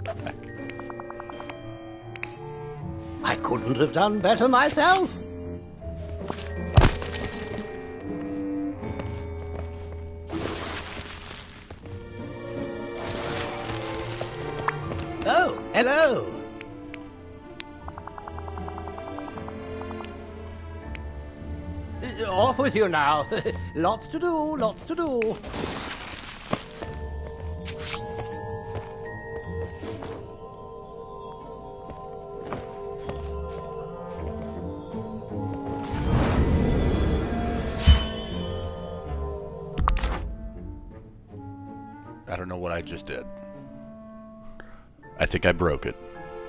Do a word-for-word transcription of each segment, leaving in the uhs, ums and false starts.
I couldn't have done better myself. Oh, hello. Uh, Off with you now. Lots to do, lots to do. I don't know what I just did. I think I broke it.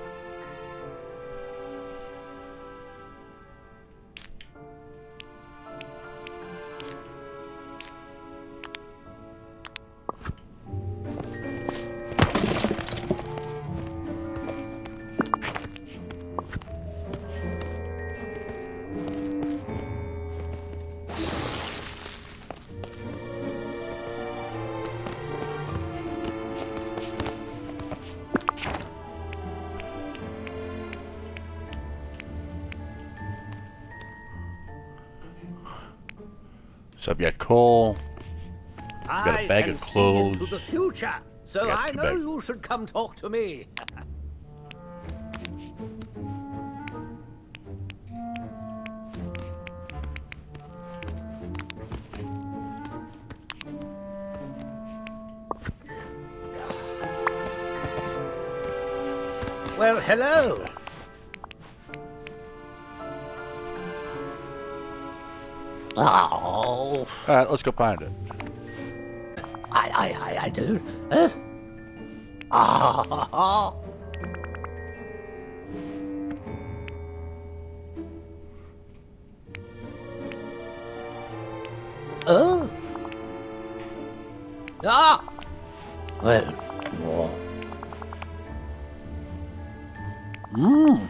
So I've got coal, I've got a bag of clothes. Into the future, so I know bag. you should come talk to me. Well, hello. Oh. All right, let's go find it. I, I, I, I do. Huh? Ah. Oh. Ah. Well. Mmm.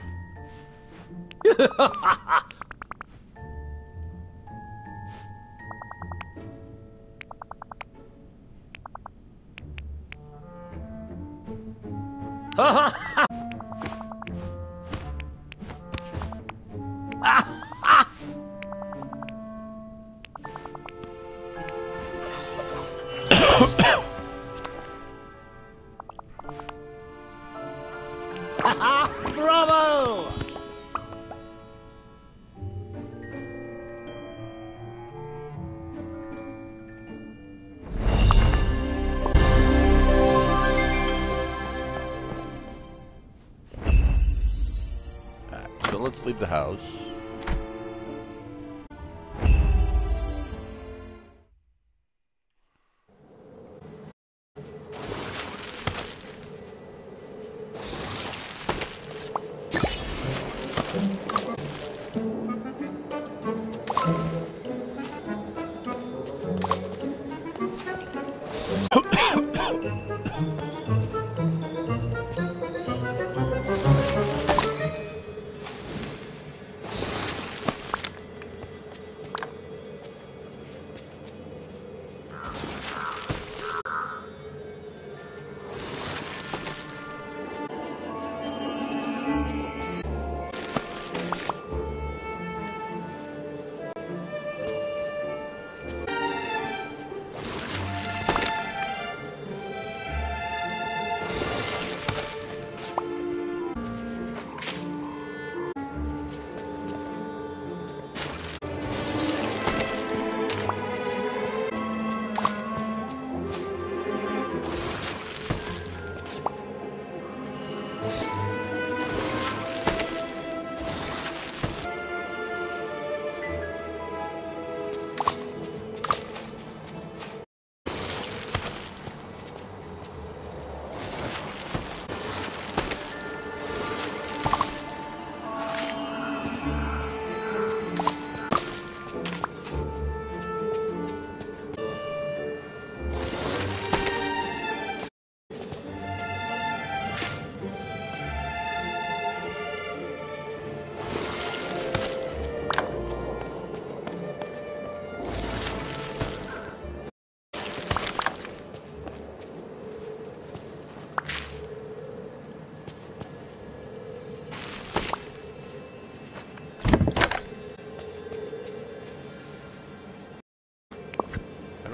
Ha ha! Bravo! So let's leave the house.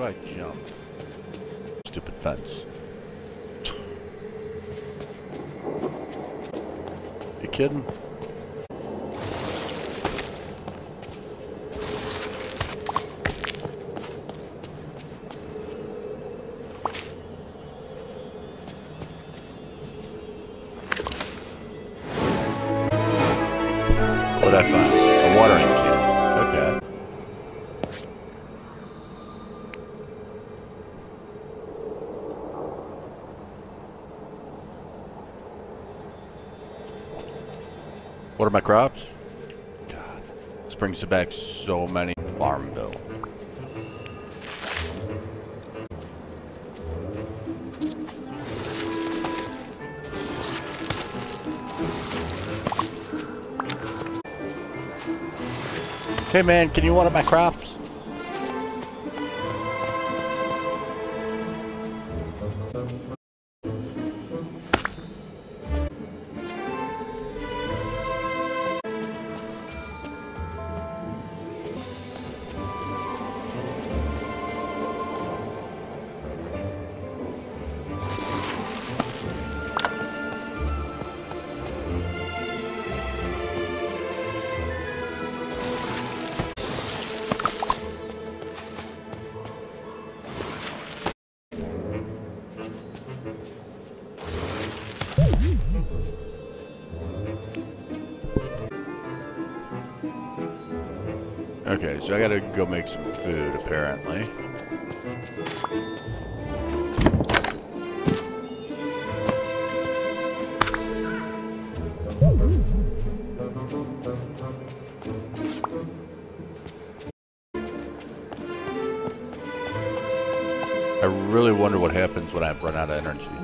do I jump? Stupid fence. You kidding? What I find? A watering can. Okay. What are my crops? God, this brings back so many Farmville. Hey man, can you water my crops? Okay, so I gotta go make some food, apparently. I really wonder what happens when I run out of energy.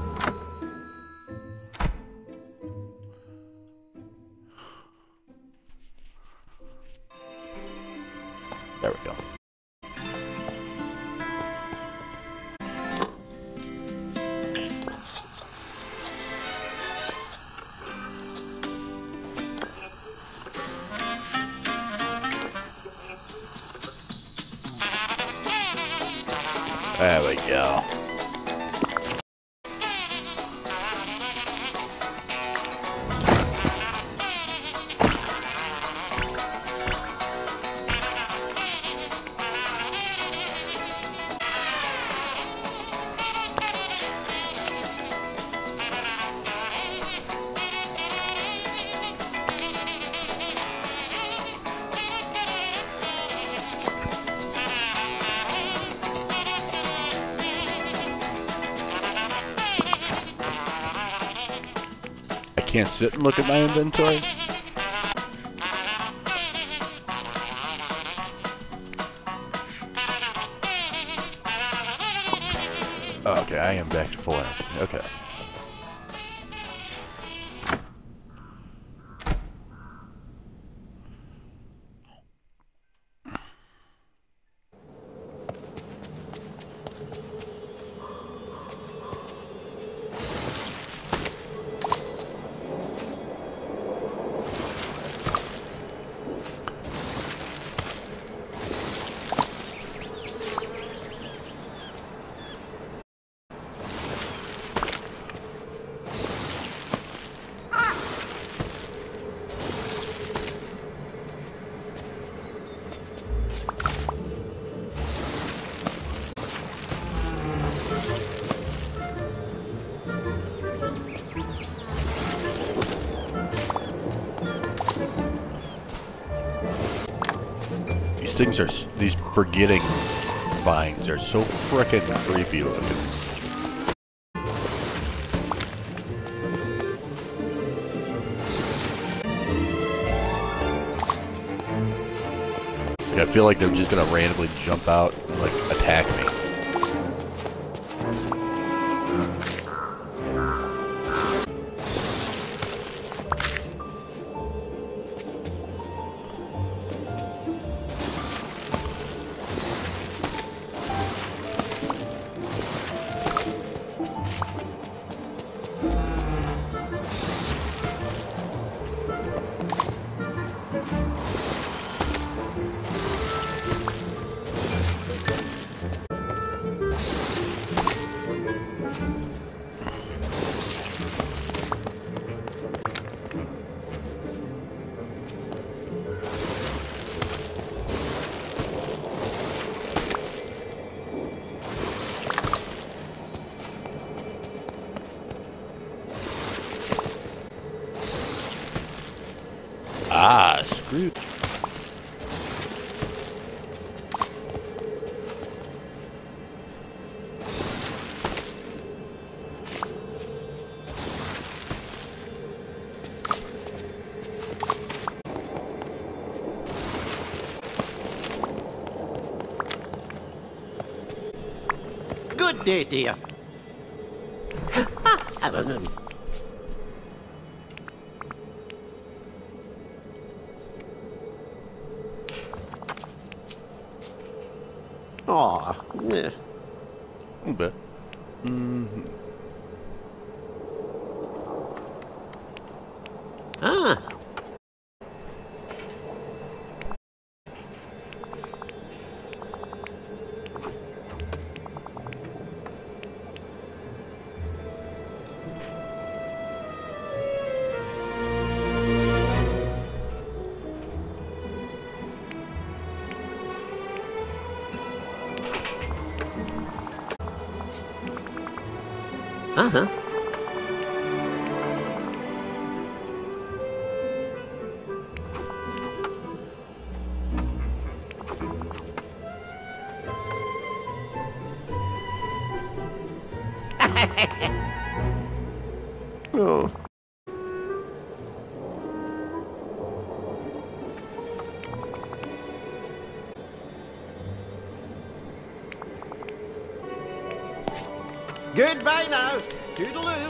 There we go. There we go. Can't sit and look at my inventory. Oh, okay, I am back to full energy. Okay. Things are, these forgetting vines are so frickin' creepy looking. I feel like they're just gonna randomly jump out and like attack me. screwed. Good day, dear. Oh, yeah. A little bit. Mm-hmm. Ah. Uh-huh. Oh. Goodbye now. Toodaloo.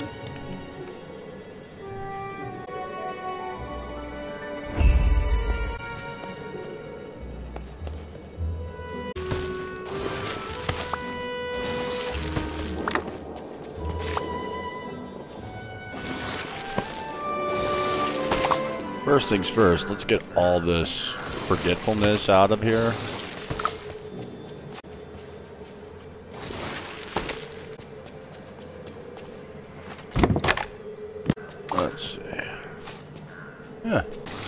First things first, let's get all this forgetfulness out of here. Let's see. Yeah.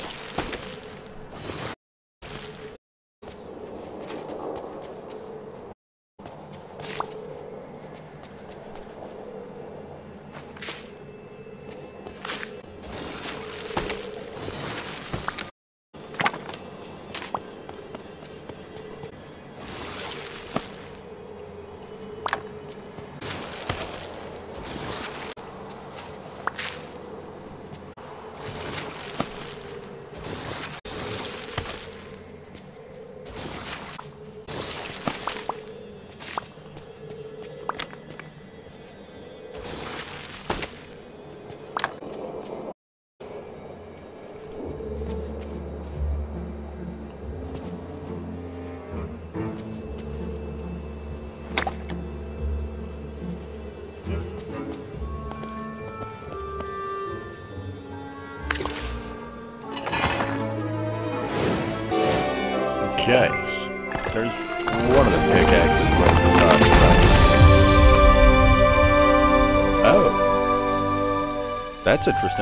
Okay, so there's one of the pickaxes right at the top. Oh, that's interesting.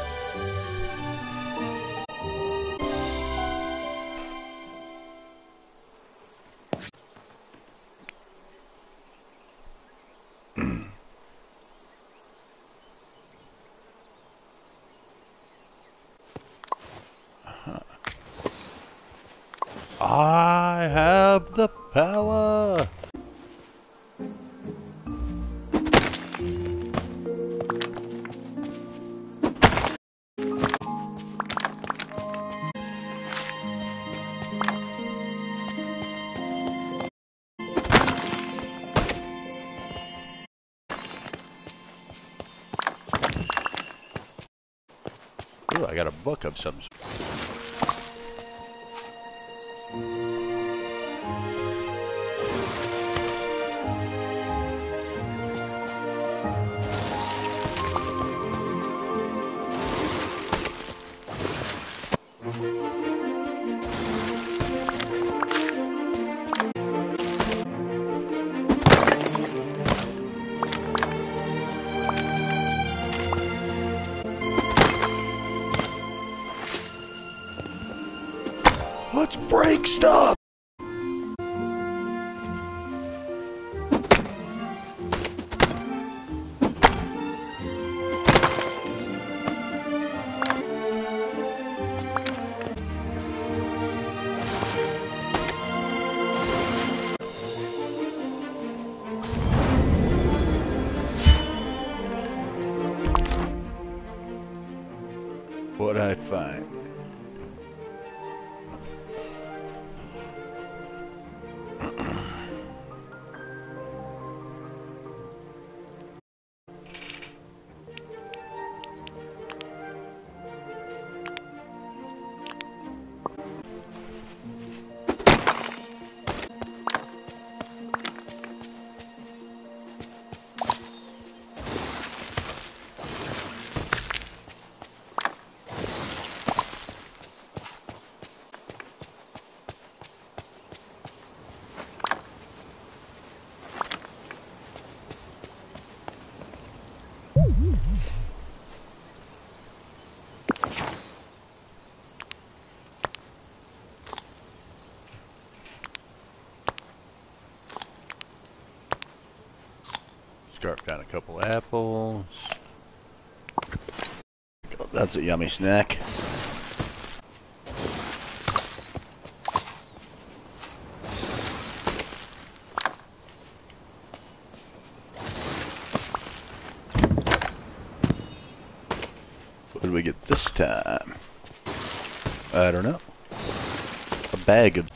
I have the power. Ooh, I got a book of some sort. Let's break stuff! what I find. Scarf down a couple apples. That's a yummy snack. What did we get this time? I don't know. A bag of...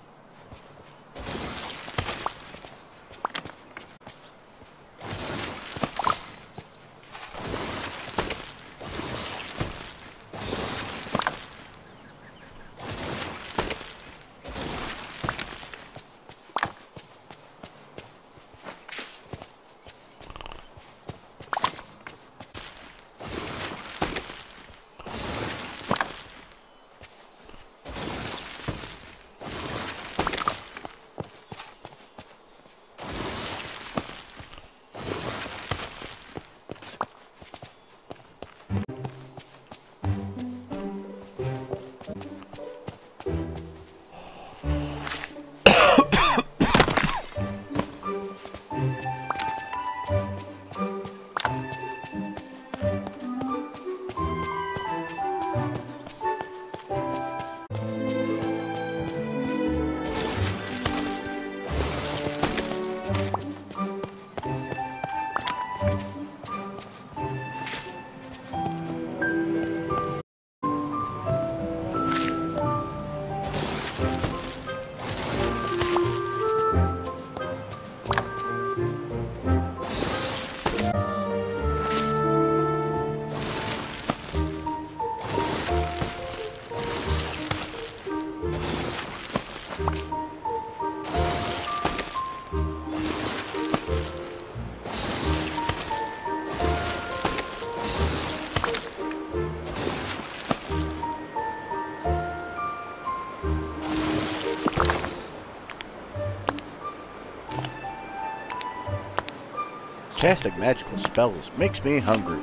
Casting magical spells makes me hungry.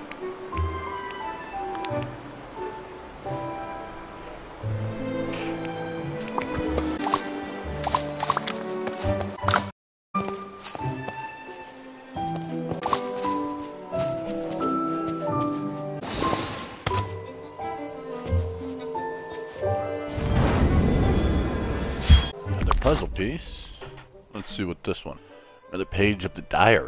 Another puzzle piece. Let's see what this one. Another page of the diary.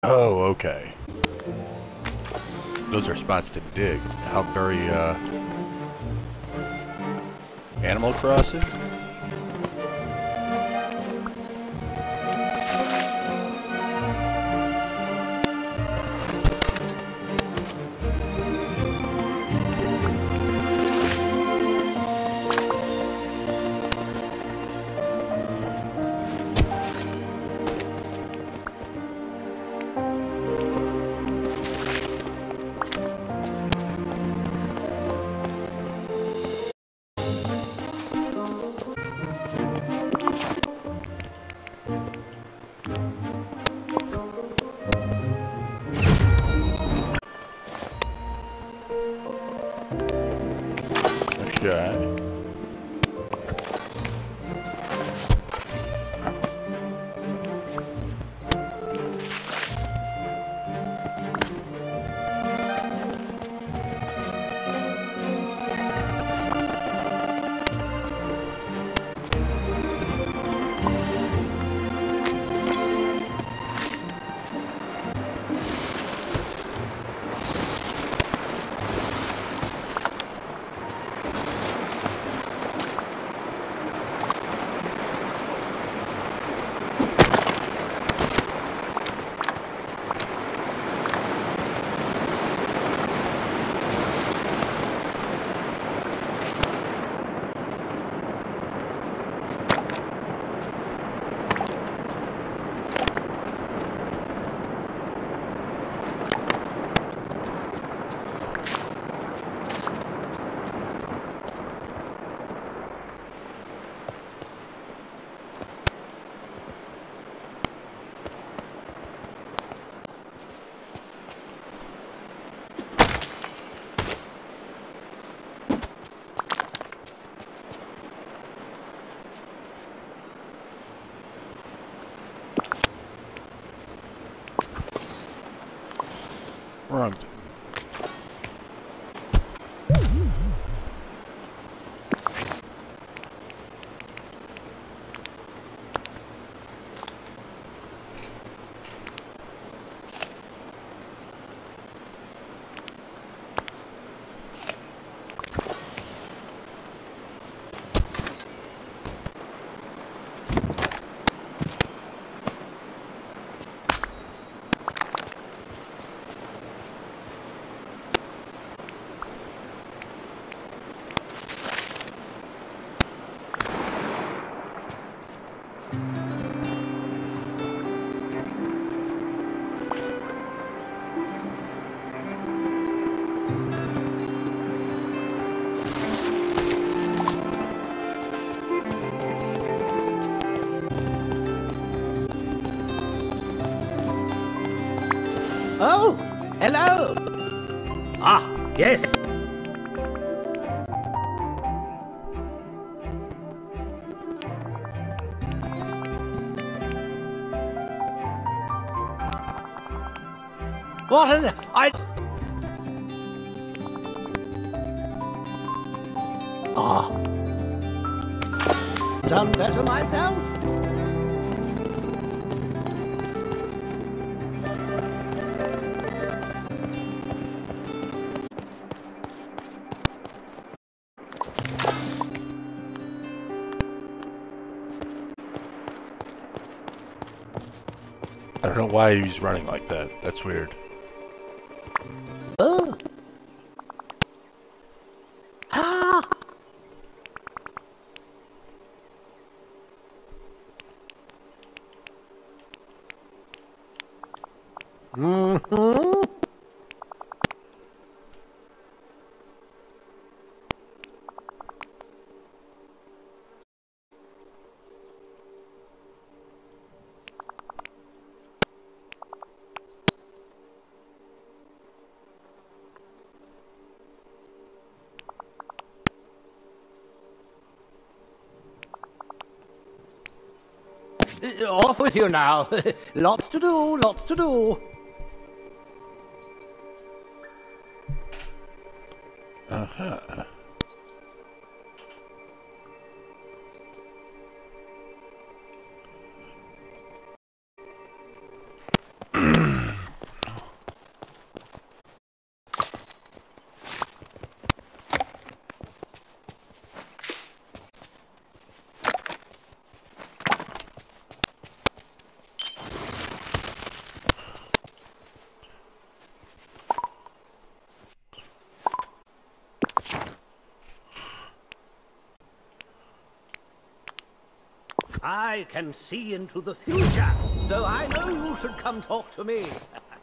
Oh, okay. Those are spots to dig. How very, uh... Animal Crossing? Okay. Wrong. Oh, hello. Ah, yes. What an... I... Ah. Done better myself? I don't know why he's running like that. That's weird. Oh. Ah. Mm-hmm. Uh, Off with you now. Lots to do, lots to do. Uh-huh. I can see into the future, so I know you should come talk to me.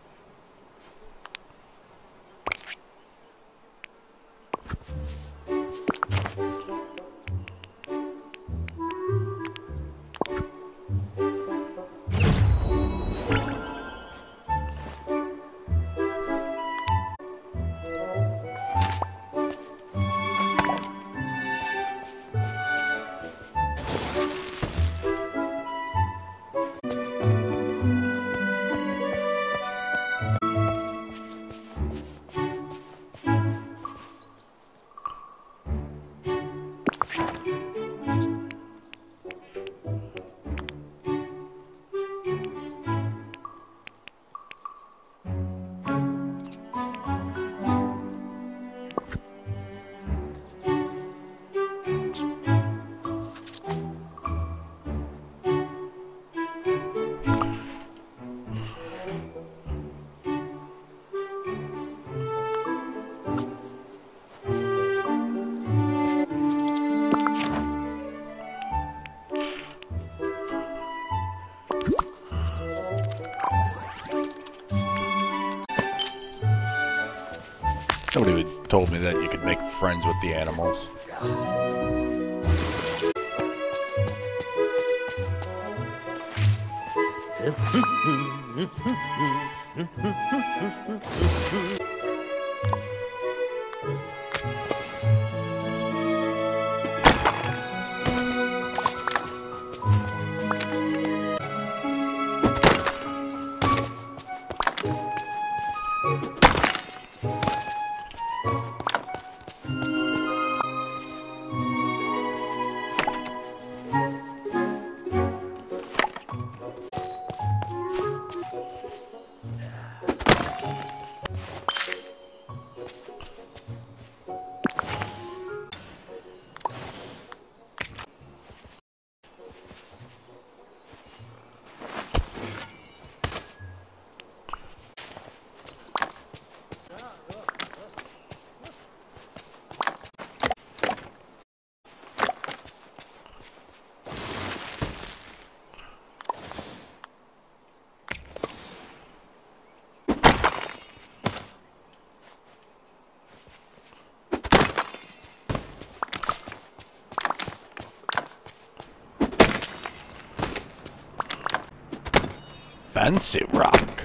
Nobody would told me that you could make friends with the animals. Fancy rock.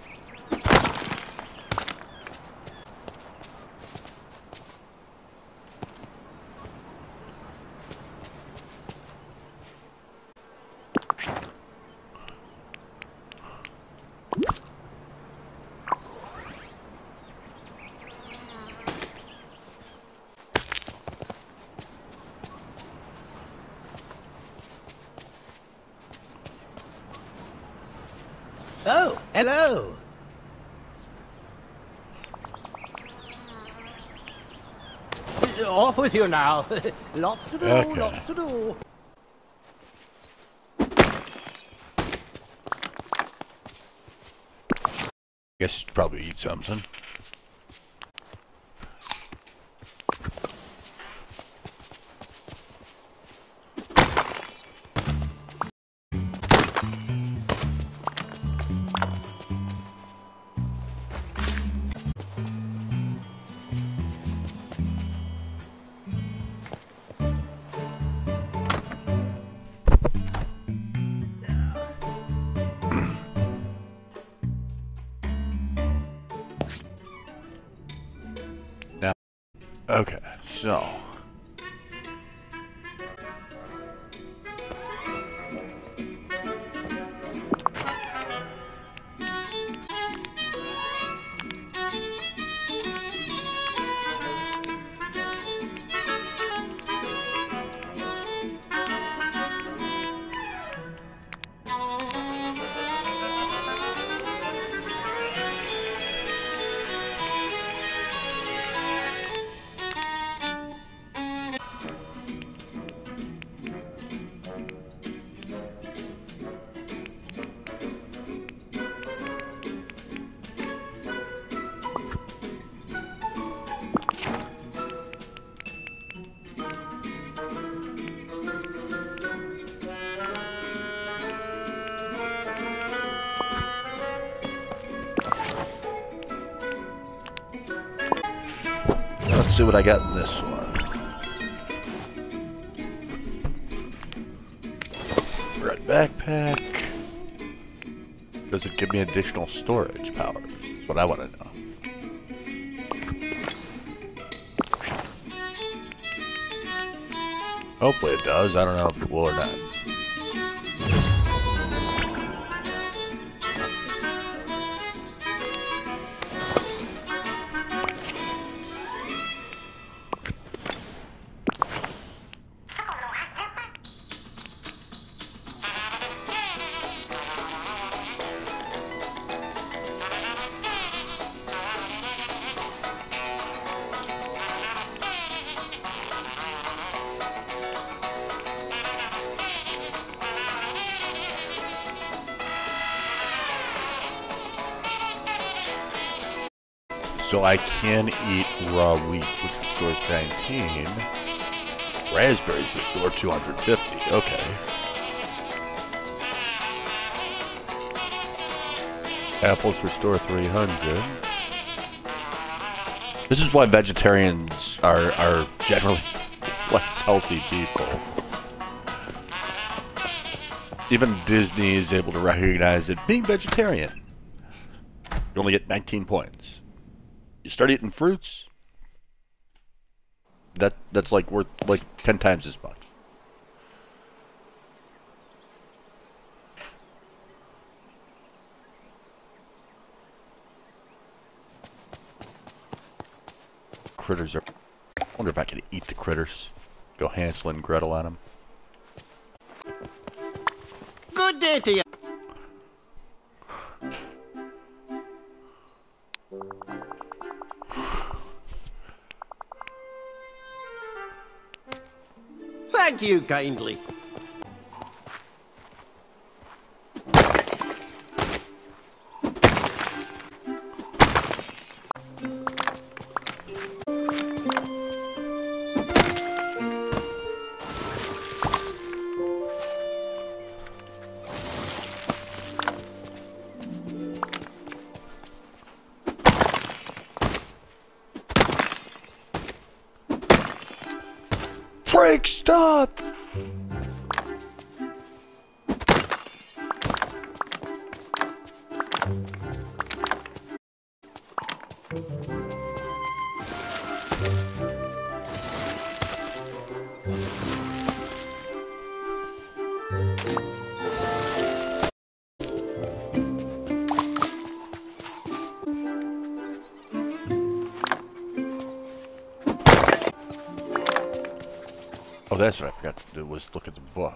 Oh, hello. Off with you now. Lots to do, Okay. lots to do. Guess you'd probably eat something. Okay, so Let's see what I got in this one. Red backpack. Does it give me additional storage powers? That's what I want to know. Hopefully it does. I don't know if it will or not. So I can eat raw wheat, which restores nineteen. Raspberries restore two hundred fifty. Okay. Apples restore three hundred. This is why vegetarians are, are generally less healthy people. Even Disney is able to recognize that being vegetarian, you only get nineteen points. You start eating fruits, that that's like worth like ten times as much. Critters are. I wonder if I could eat the critters. Go Hansel and Gretel on them. Good day to you. Thank you kindly. Break stuff! Oh, that's what I forgot to do, was look at the book.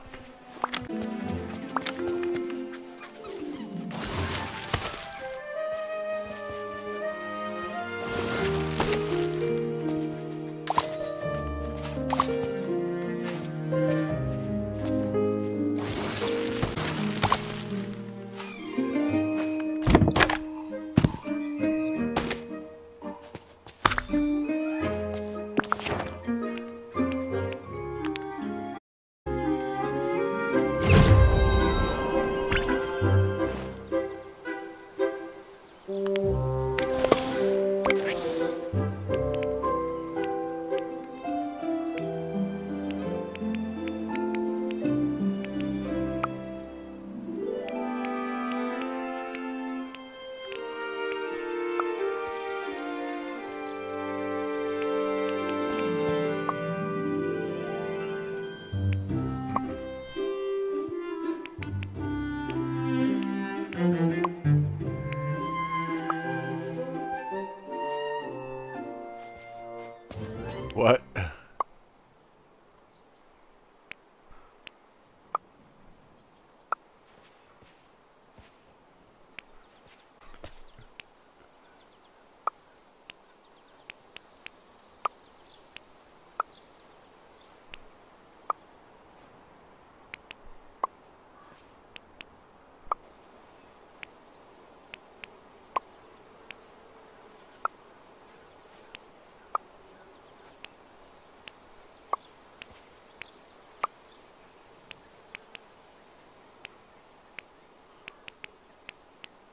What?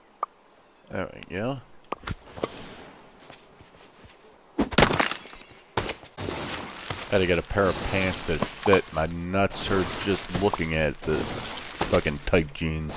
There we go. Had to get a pair of pants that fit. My nuts hurt just looking at the fucking tight jeans.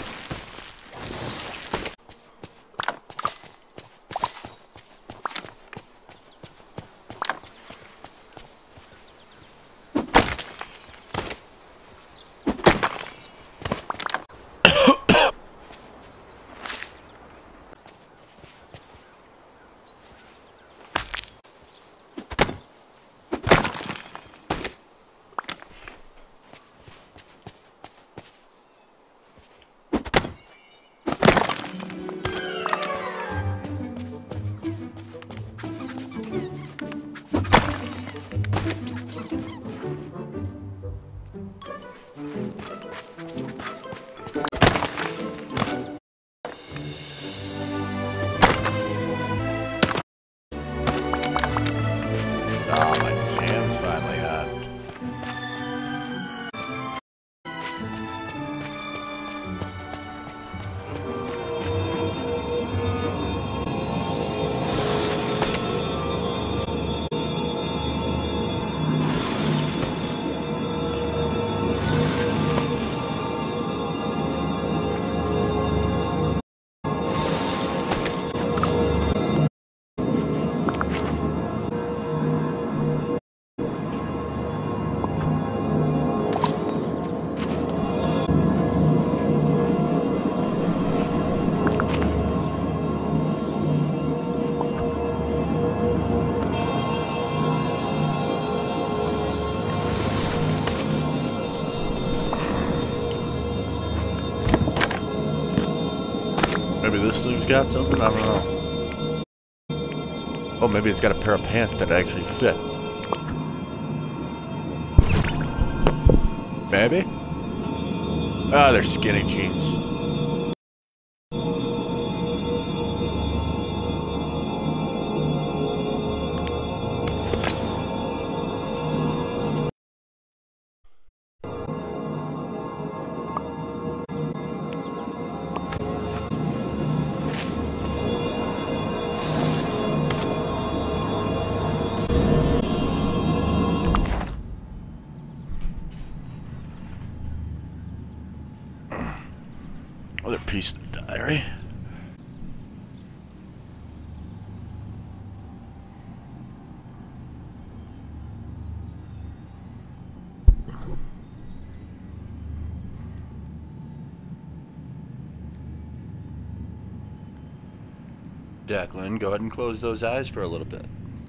Maybe this thing's got something? I don't know. Oh, maybe it's got a pair of pants that actually fit. Maybe? Ah, they're skinny jeans. Another piece of the diary. Declan, go ahead and close those eyes for a little bit.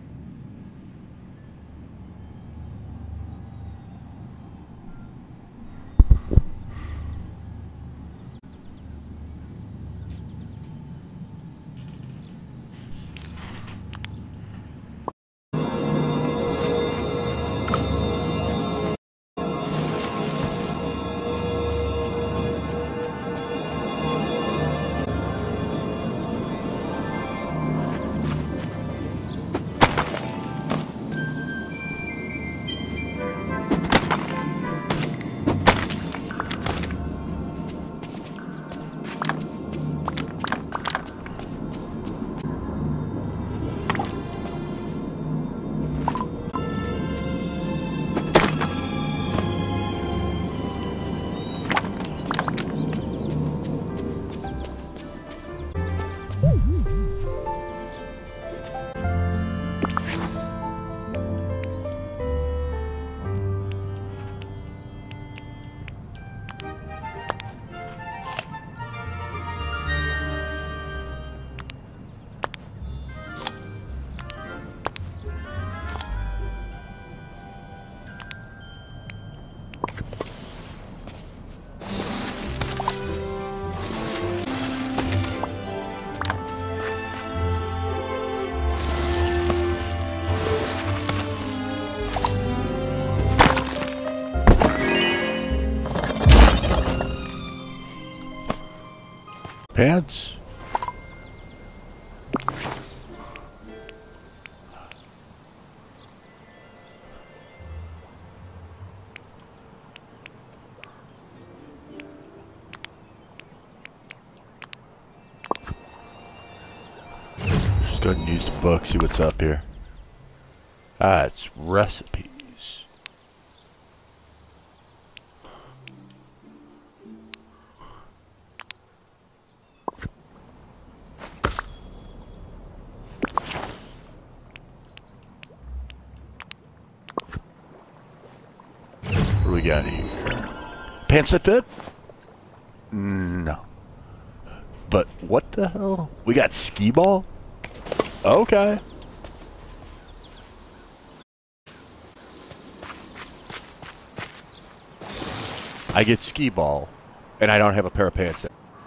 Pants? Just go ahead and use the book, see what's up here. Ah, it's recipes. we got here? Pants that fit? No. But what the hell? We got skee ball? Okay. I get skee ball, and I don't have a pair of pants.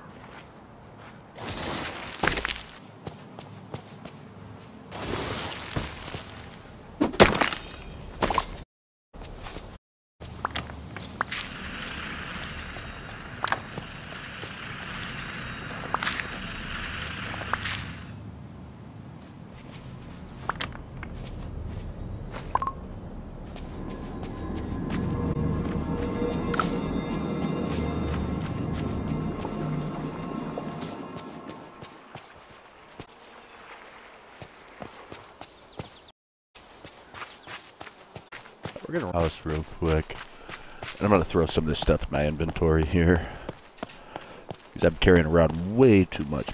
We're gonna house real quick. And I'm gonna throw some of this stuff in my inventory here. Because I'm carrying around way too much.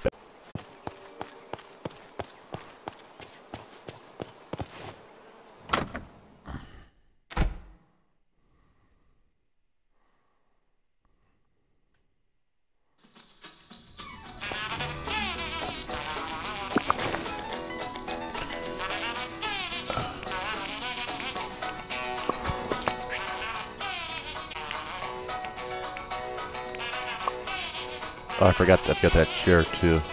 Oh, I forgot that I've got that chair too.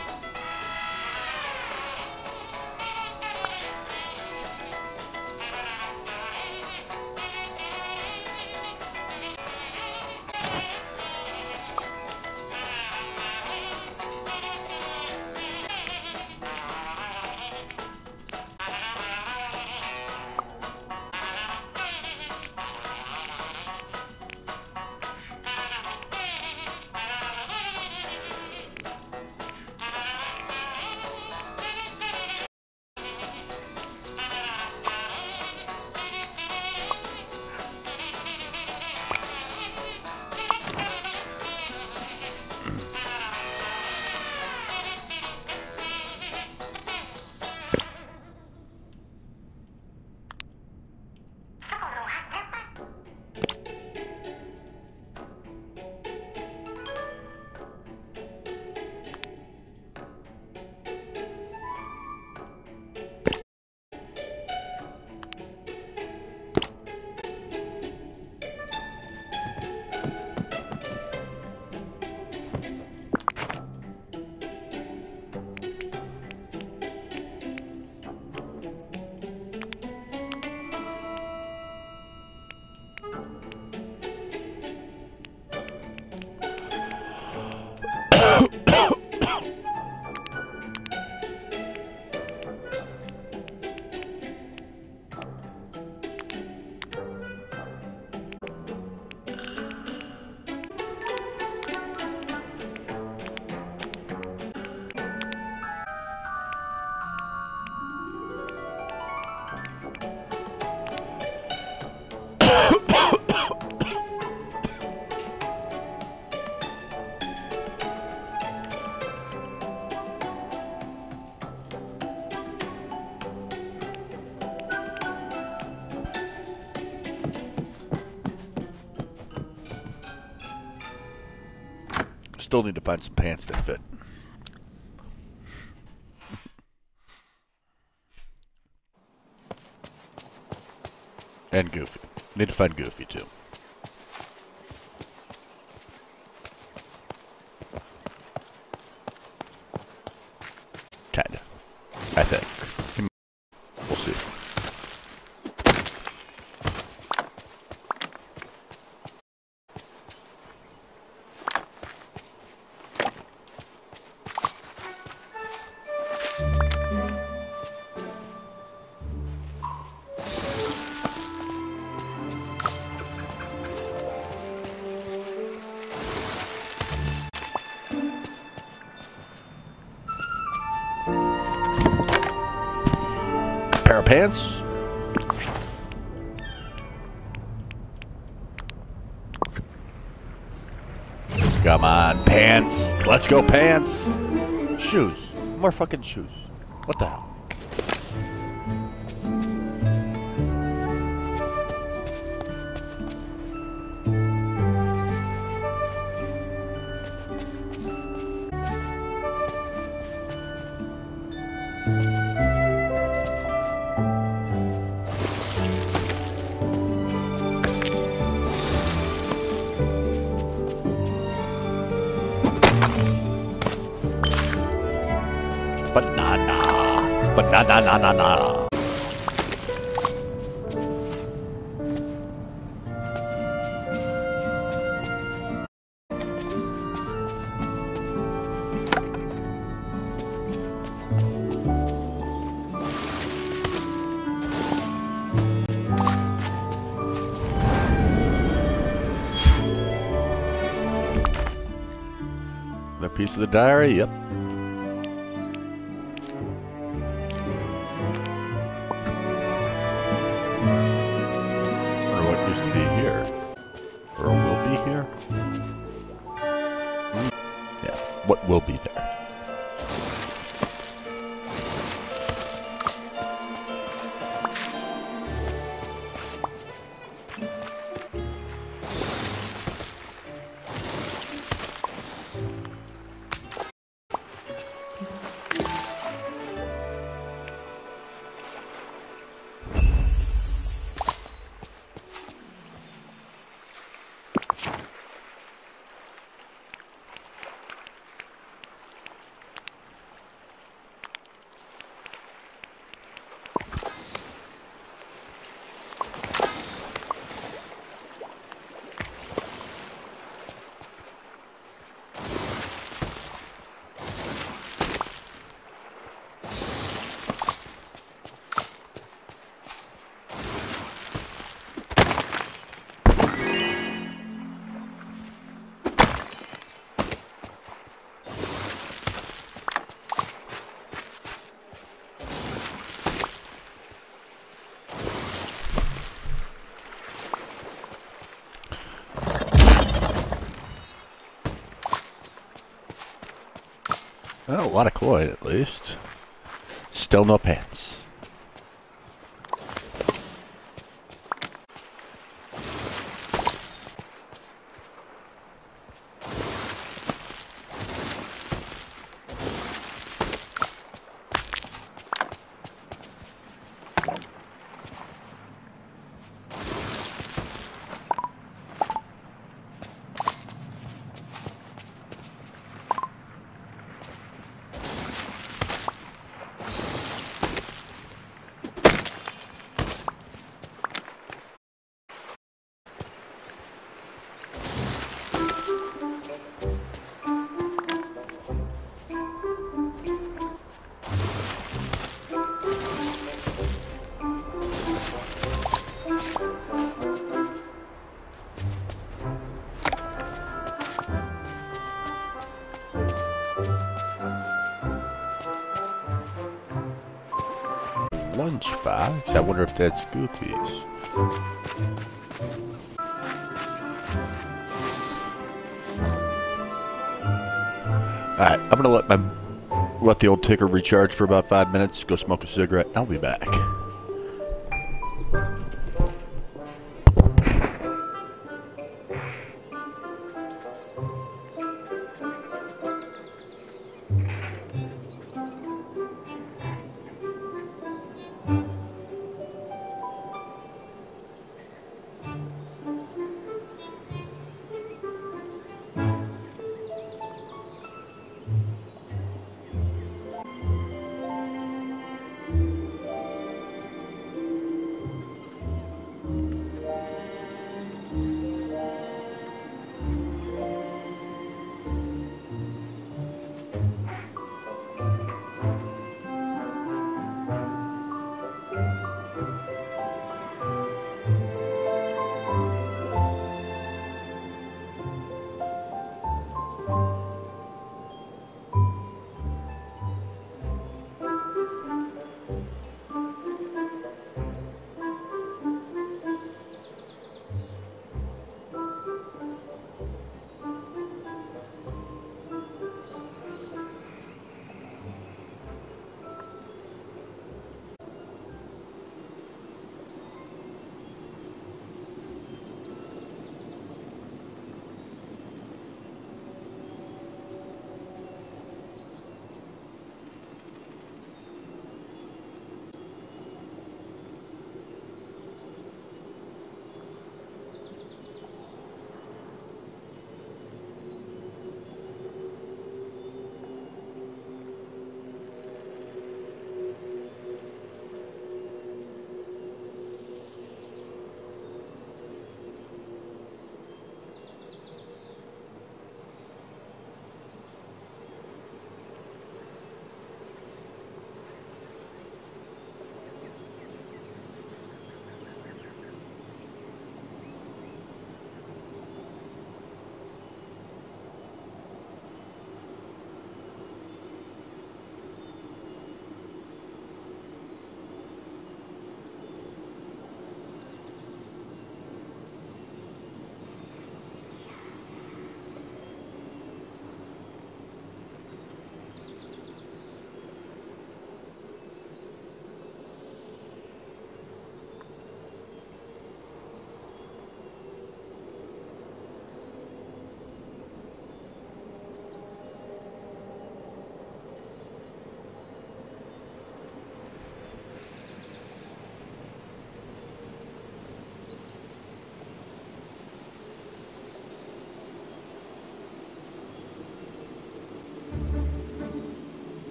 Still need to find some pants that fit. And Goofy. Need to find Goofy too. Kinda. I think. We'll see. Pair of pants. Come on, pants. Let's go, pants. Shoes. More fucking shoes. What the hell? Banana. Banana, na, na, na. A piece of the diary, yep. Or what used to be here. Or will be here. Yeah, what will be there. Oh, a lot of coin at least. Still no pants. Lunchbox? I wonder if that's Goofy's. Alright, I'm gonna let my let the old ticker recharge for about five minutes, go smoke a cigarette, and I'll be back.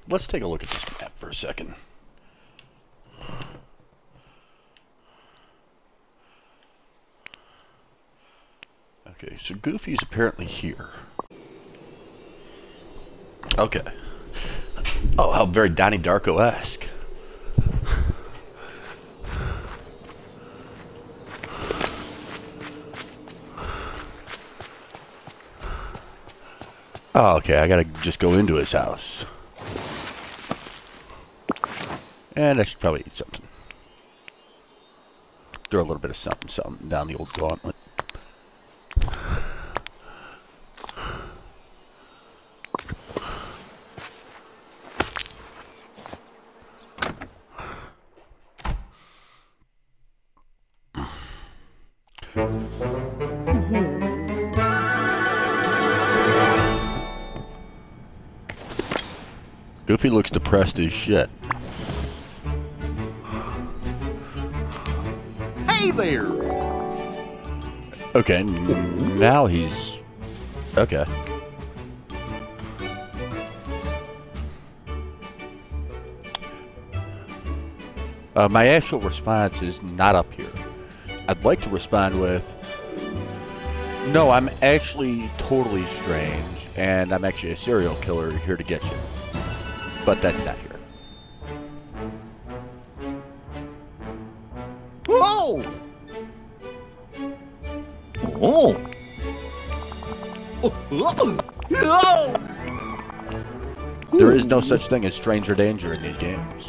let's take a look at this map for a second. Okay, so Goofy's apparently here. Okay. Oh, how very Donnie Darko-esque. Oh, okay, I gotta just go into his house. And I should probably eat something. Throw a little bit of something, something down the old gauntlet. Goofy looks depressed as shit. Hey there! Okay, n now he's... Okay. Uh, my actual response is not up here. I'd like to respond with... No, I'm actually totally strange, and I'm actually a serial killer here to get you. But that's not here. Whoa! Oh! Oh! There is no such thing as stranger danger in these games.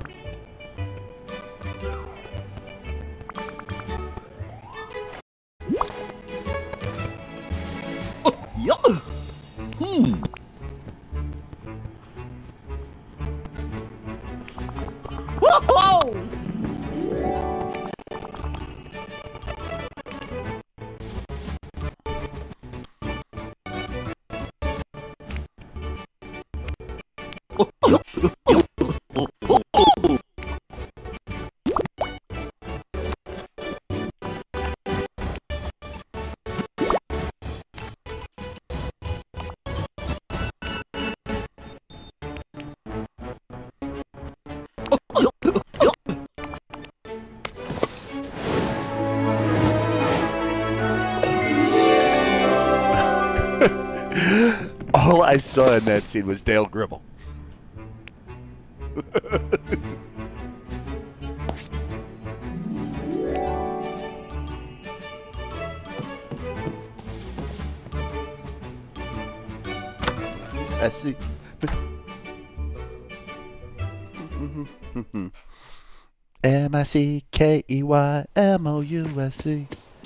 Hmm. Whoa! All I saw in that scene was Dale Gribble. I see. M I C K E Y M O U S E.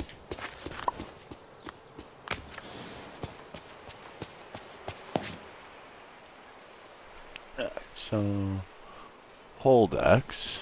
So, hold X.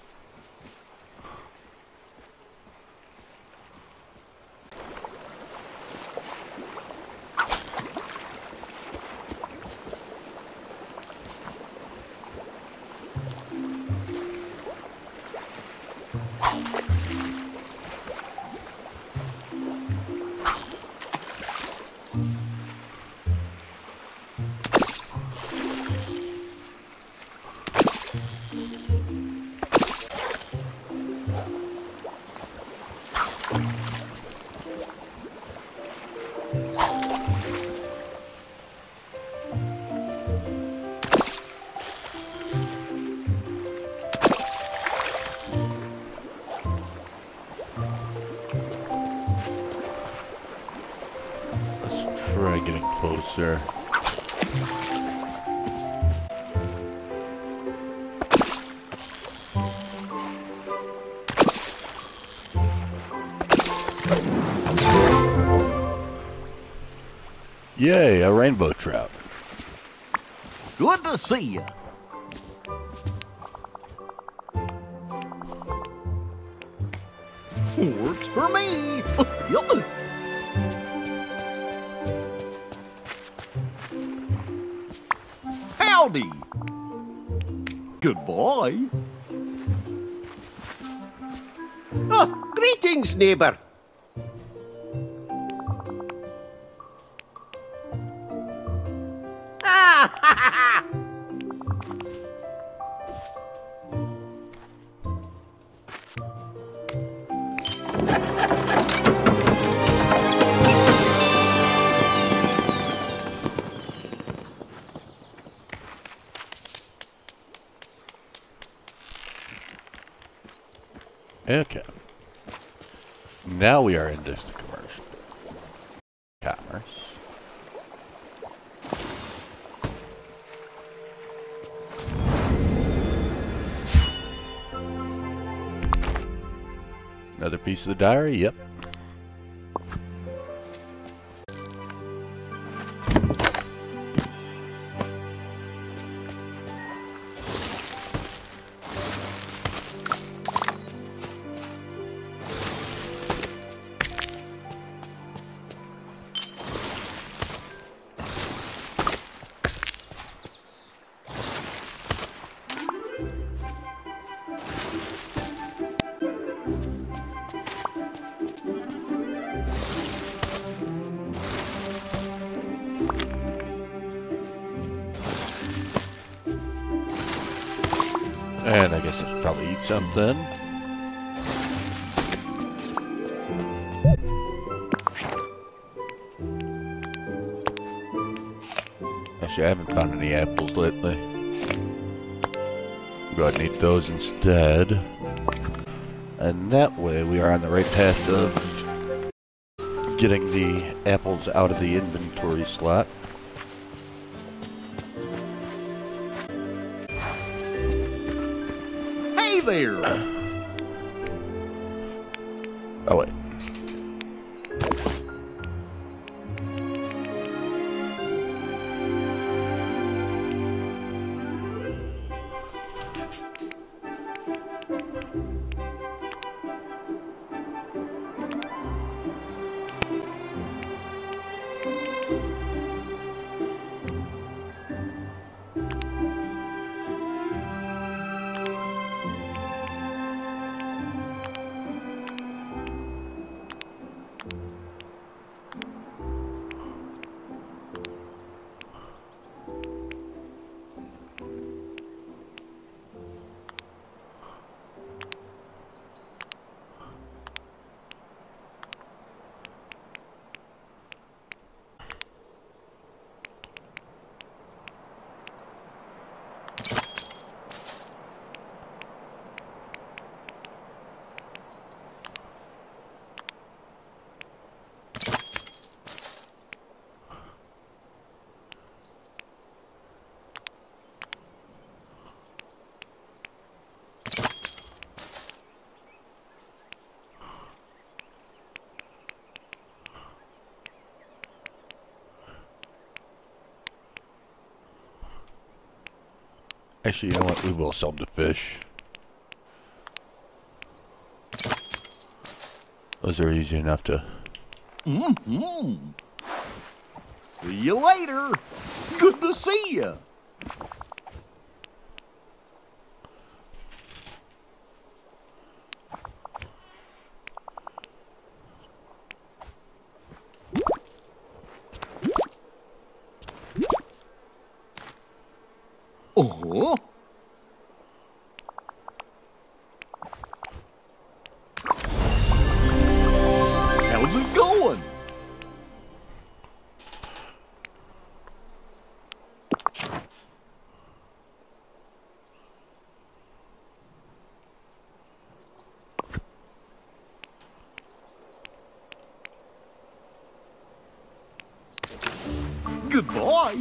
Try getting closer. Yay, a rainbow trout. Good to see you. Works for me. Yup. Howdy. Goodbye. Oh, greetings, neighbor. Ah, ha, ha, ha. Okay. Now we are into the commercial. Commerce. Another piece of the diary? Yep. And I guess I should probably eat something. Actually, I haven't found any apples lately. Go ahead and eat those instead. And that way we are on the right path of getting the apples out of the inventory slot. There. Oh, wait. Actually, you know what? We will sell them to fish. Those are easy enough to... Mm-hmm. See you later. Good to see you. Oh. How's it going? Goodbye.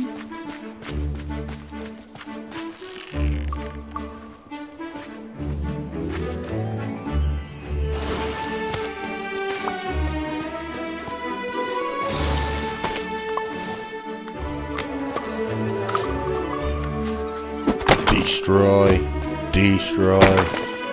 Destroy. Destroy.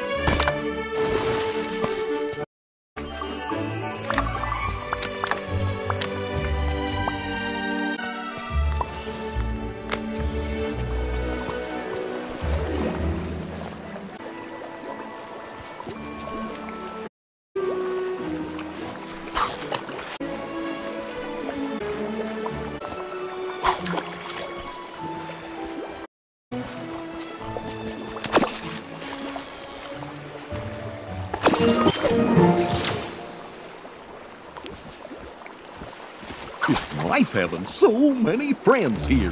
It's nice having so many friends here.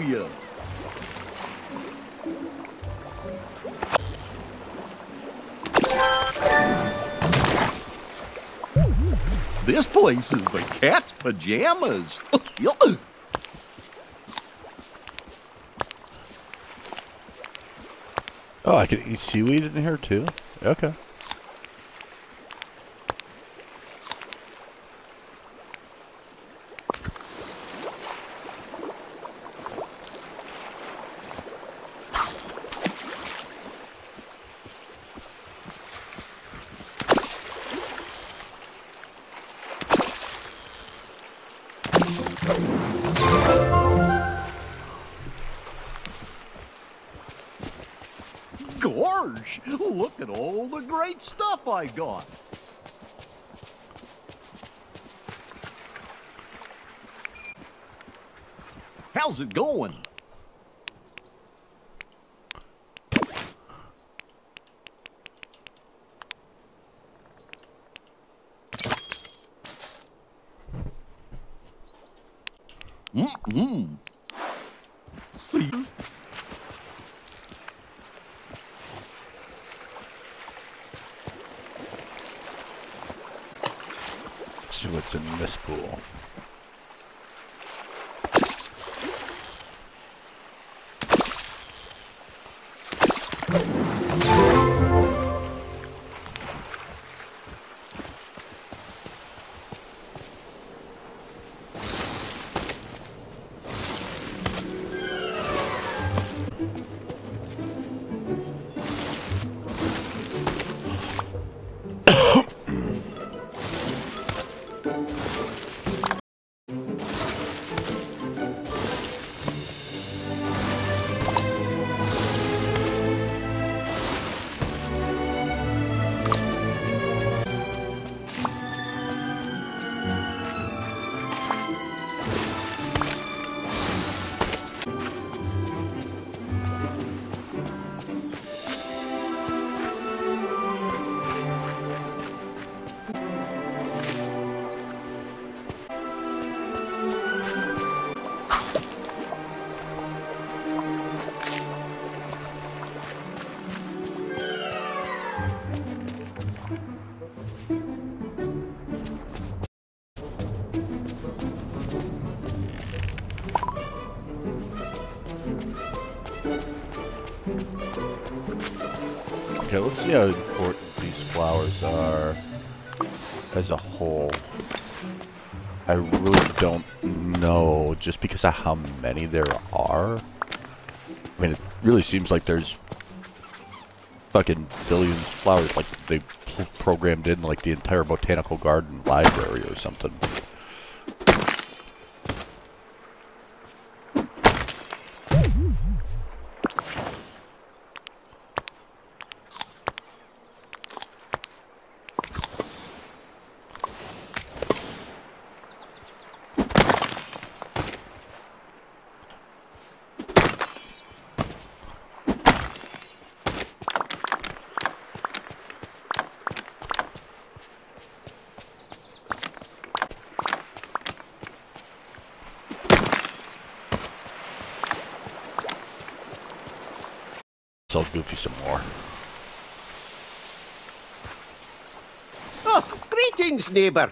you. This place is the cat's pajamas. Oh, I can eat seaweed in here too? Okay. Gorge, look at all the great stuff I got. How's it going? Mm-hmm. See? Let's see what's in this pool. Okay, let's see how important these flowers are as a whole. I really don't know, just because of how many there are. I mean, it really seems like there's fucking billions of flowers, like they programmed in like the entire botanical garden library or something. So I'll give you some more. Oh, greetings, neighbour.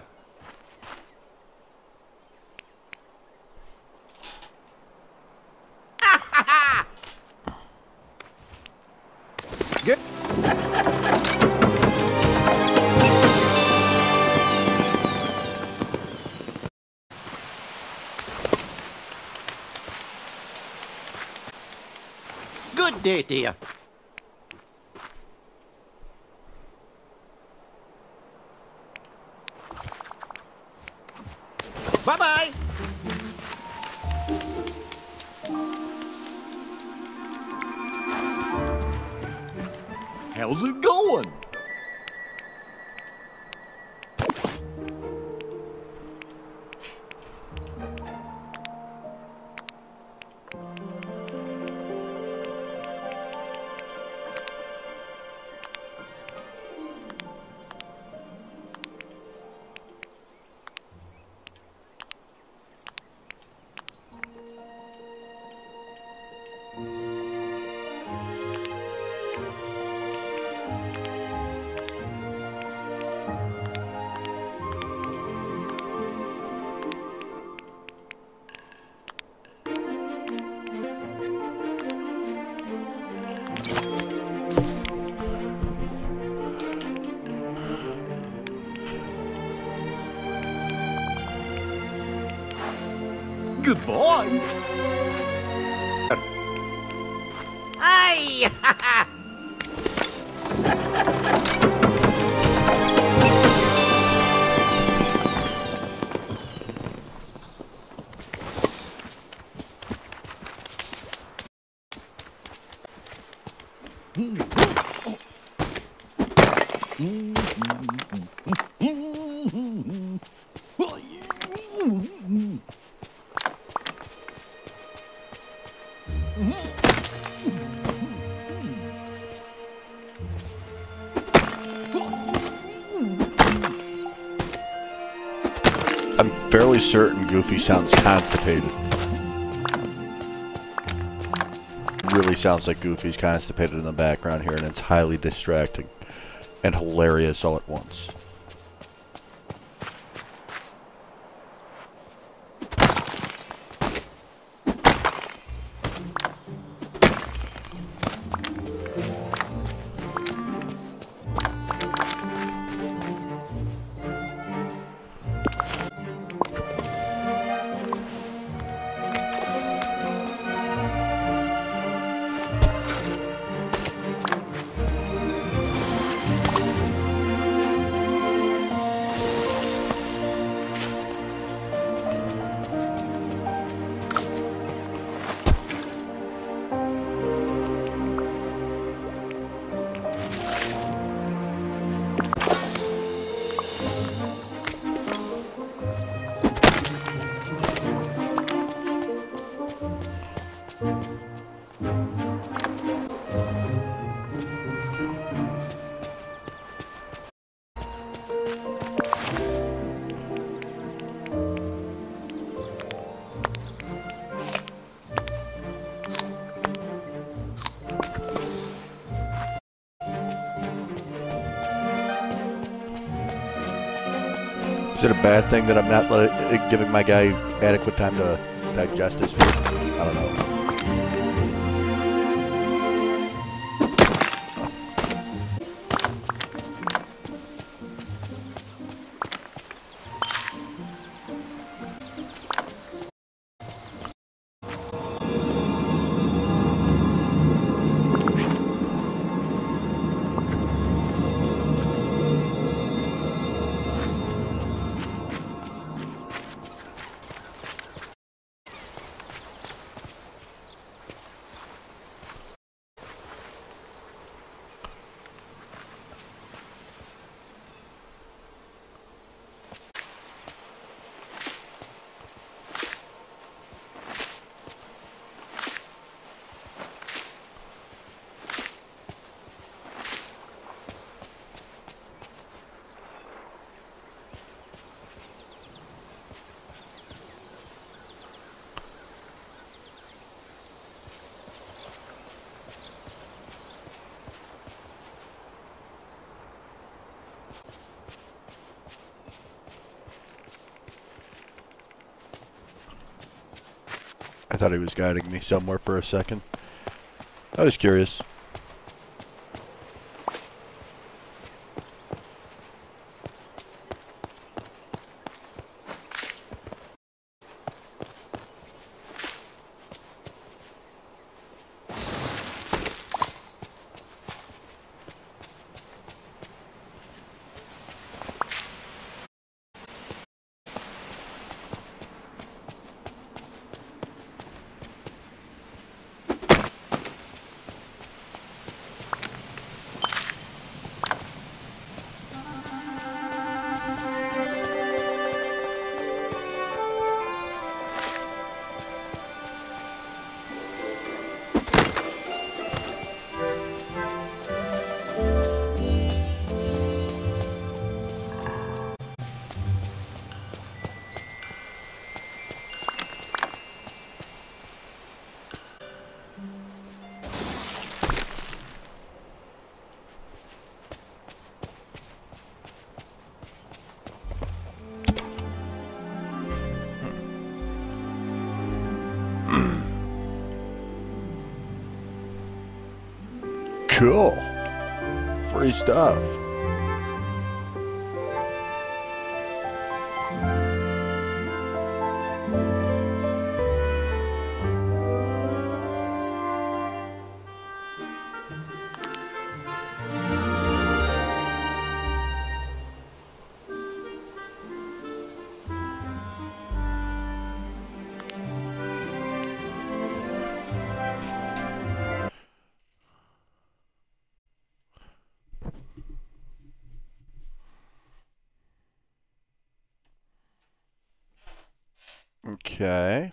Good. Good day to you. Bye-bye. How's it going? Goodbye. Aye! I'm fairly certain Goofy sounds constipated. Really sounds like Goofy's constipated in the background here, and it's highly distracting and hilarious all at once. Is it a bad thing that I'm not let it, giving my guy adequate time to digest his food? I don't know. I thought he was guiding me somewhere for a second. I was curious. Cool. Free stuff. Okay.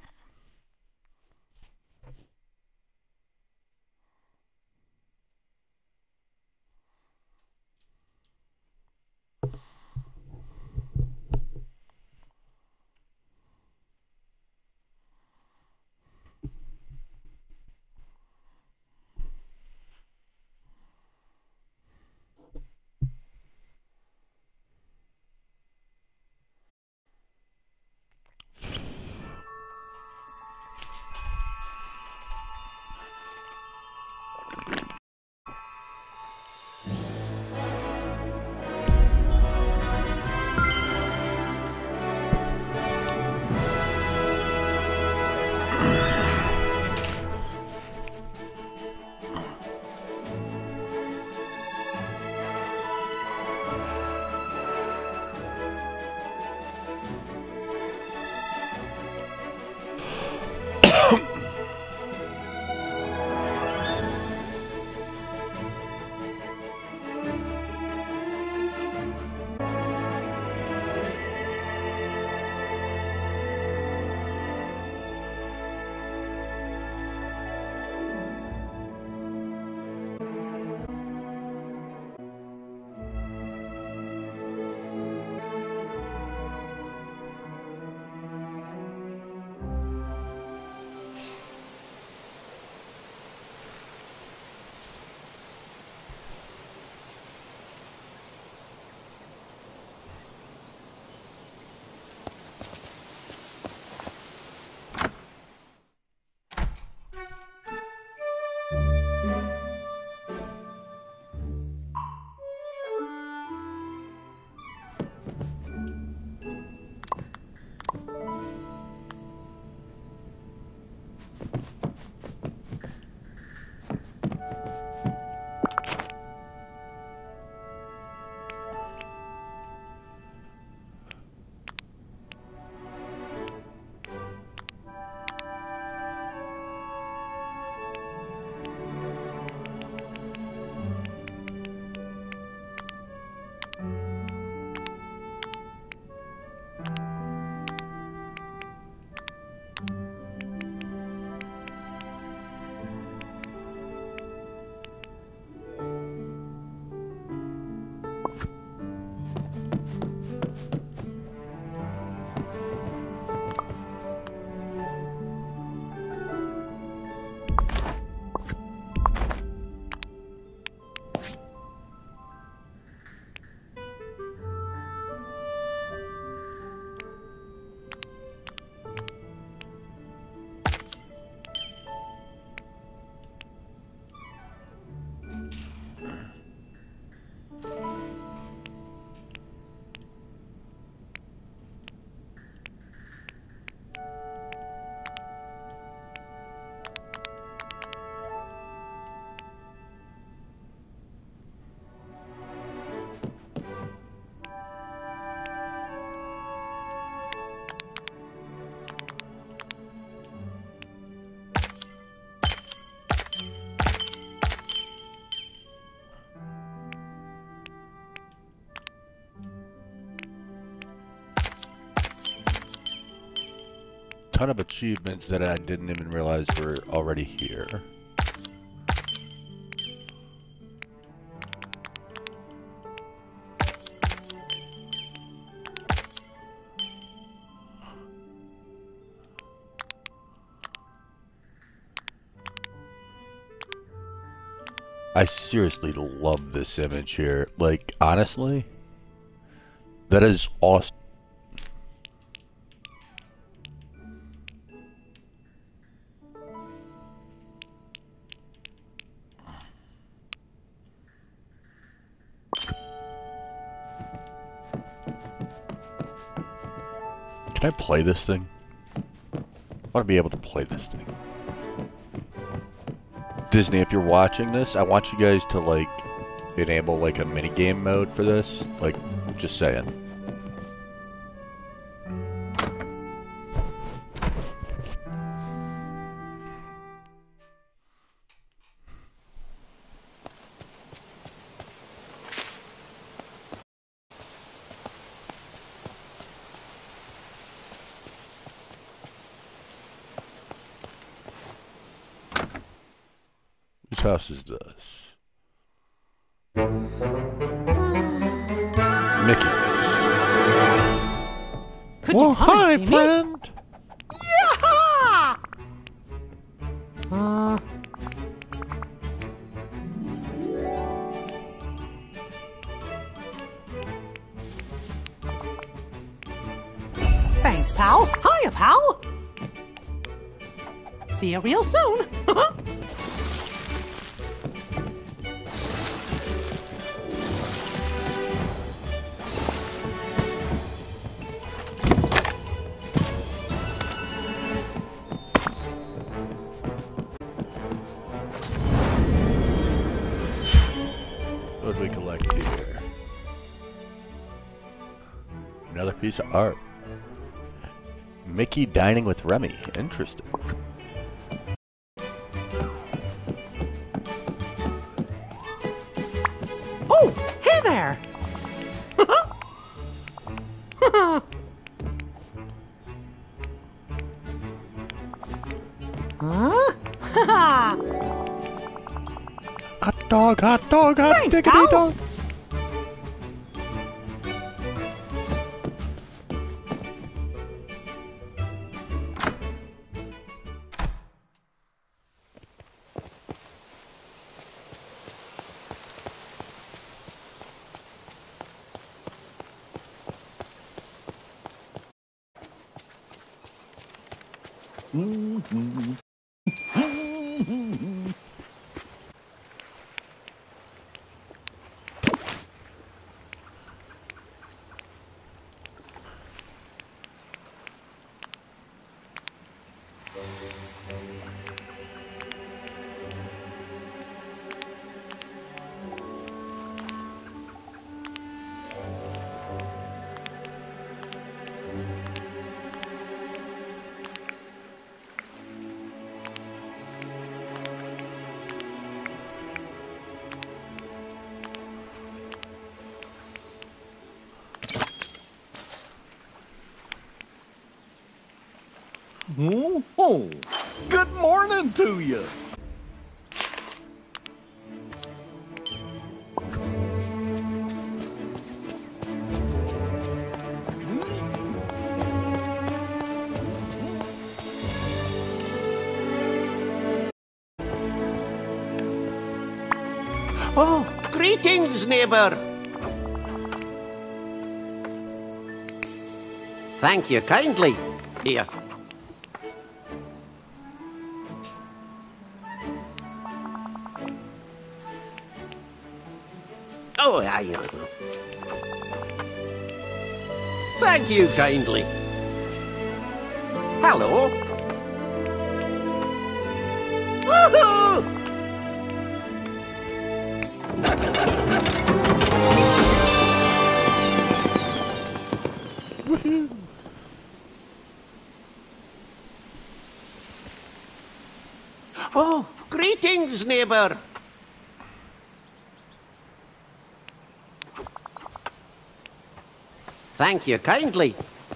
Ton of achievements that I didn't even realize were already here. I seriously love this image here. Like, honestly, that is awesome. Can I play this thing? I want to be able to play this thing. Disney, if you're watching this, I want you guys to, like, enable, like, a minigame mode for this. Like, just saying. house is this? Mickey's. Could Well, you come hi, and see friend. me? Uh, Thanks, pal. Hiya, pal. See you real soon. What do we collect here? Another piece of art. Mickey dining with Remy. Interesting. Oh, hey there. Huh? Hot dog, hot dog, hot Thanks, diggity pal. dog. Oh, oh, good morning to you. Oh, greetings, neighbor. Thank you kindly, dear. Oh, I know. Thank you kindly. Hello. Woohoo! Oh, greetings, neighbor. Thank you kindly.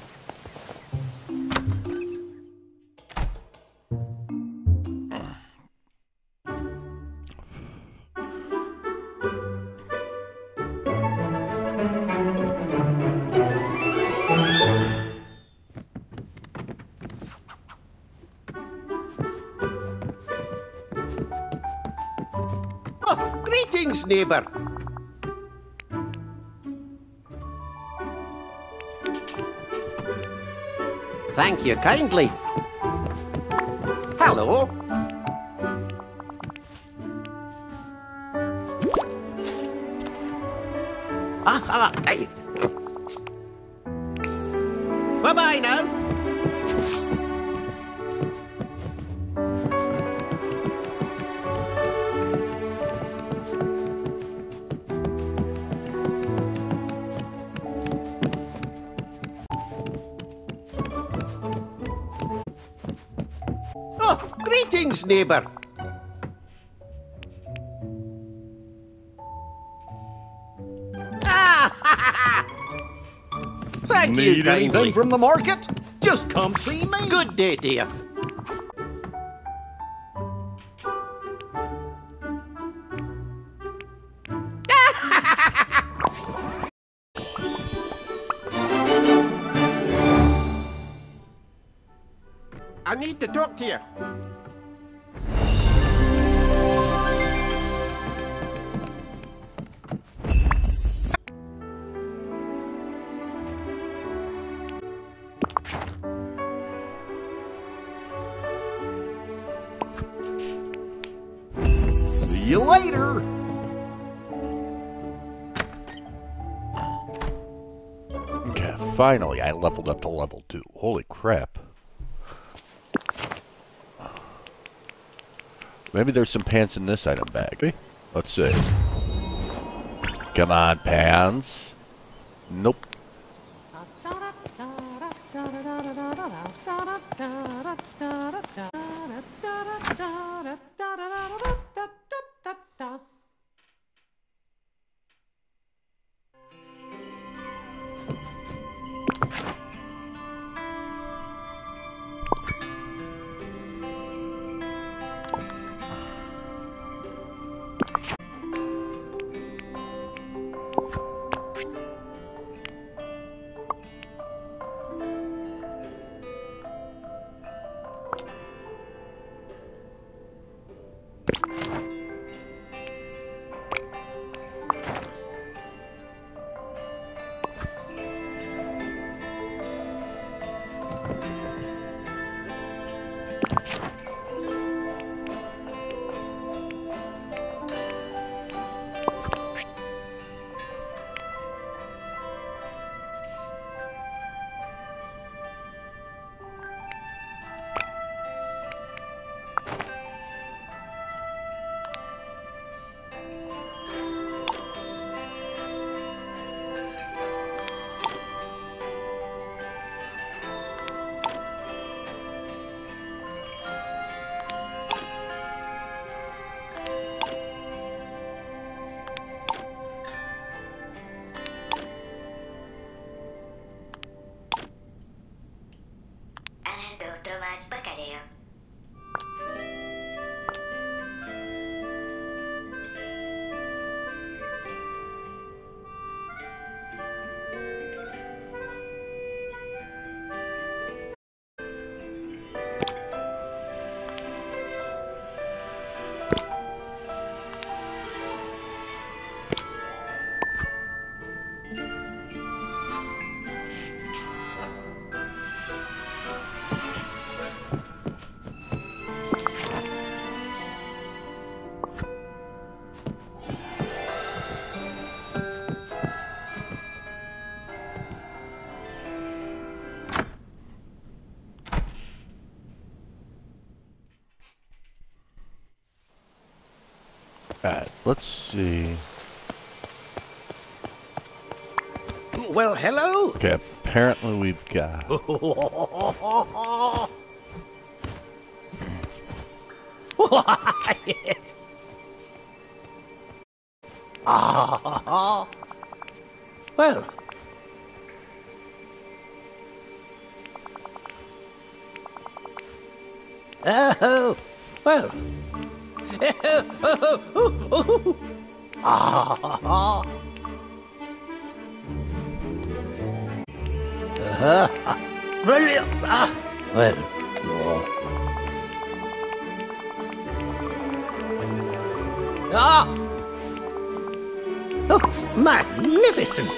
Oh, greetings, neighbor. Thank you kindly. Hello. Aha! Hey. Bye-bye now. Oh, greetings, neighbor. Thank you Need kindly. anything from the market? Just come see me. Good day, dear. I need to talk to you. See you later. Okay, finally I leveled up to level two. Holy crap. Maybe there's some pants in this item bag. Let's see. Come on, pants. Nope. Alright, let's see. Well, hello. Okay, apparently we've got... Ah, well. Oh, well. Ah. Uh-huh. Brilliant. Ah, well. Ah! Oh, magnificent!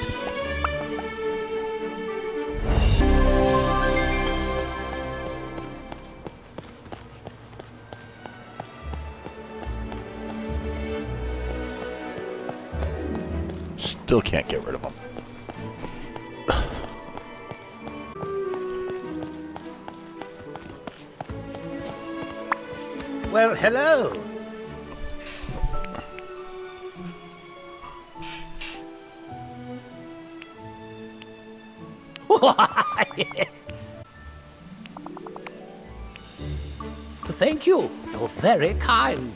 Still can't get rid of them. Well, hello. Thank you. You're very kind.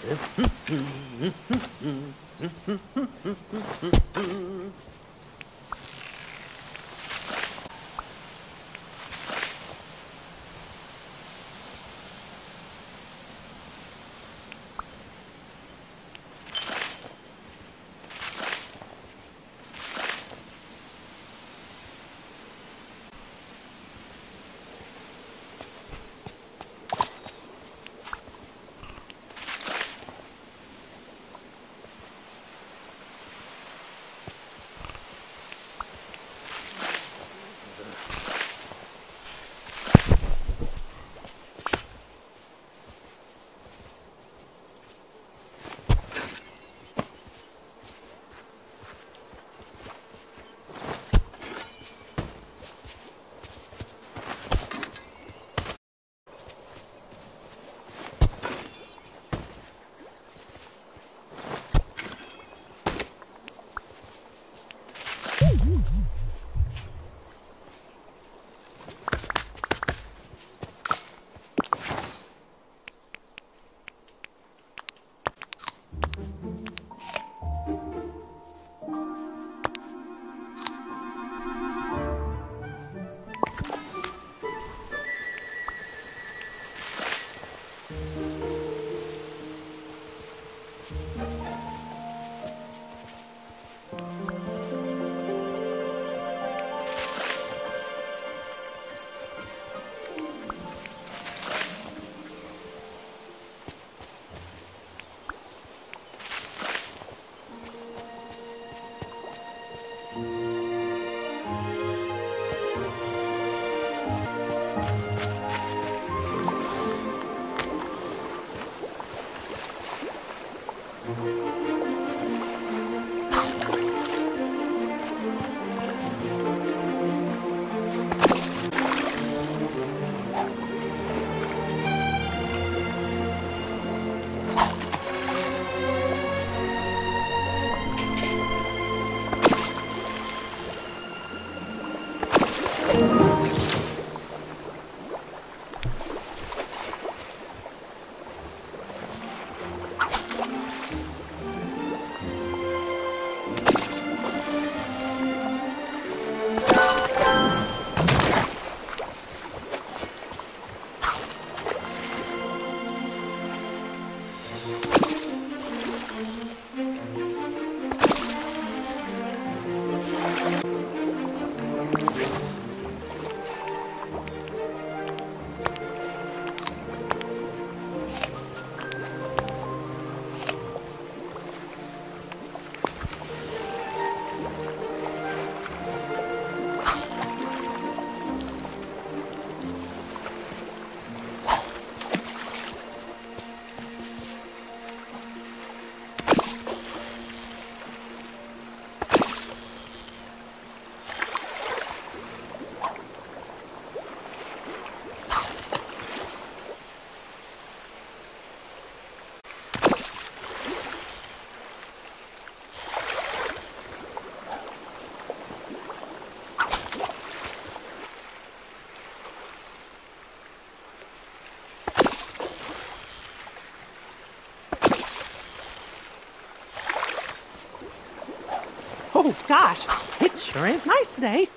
Oh, gosh, it sure is nice today.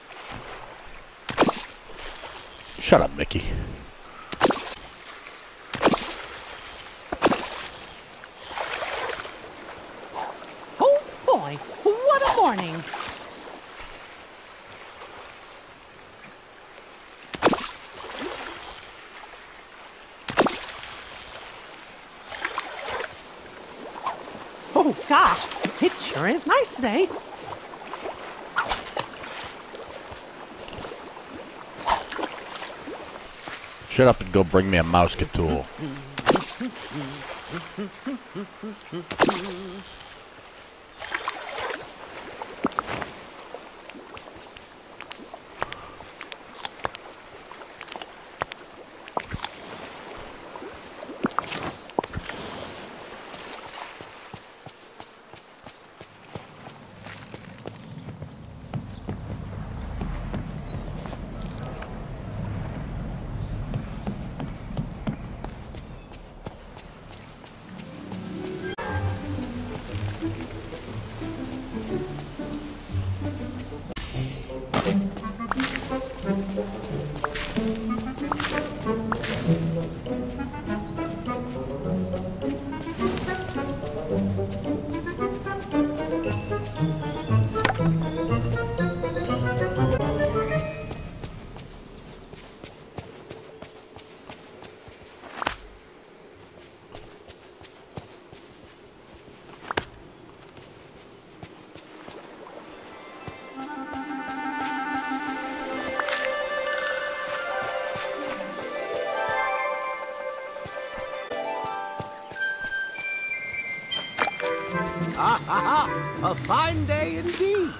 Shut up, Mickey. Oh, boy, what a morning. Oh, gosh, it sure is nice today. Shut up and go bring me a mousket tool. Ah, ha, ha! A fine day indeed.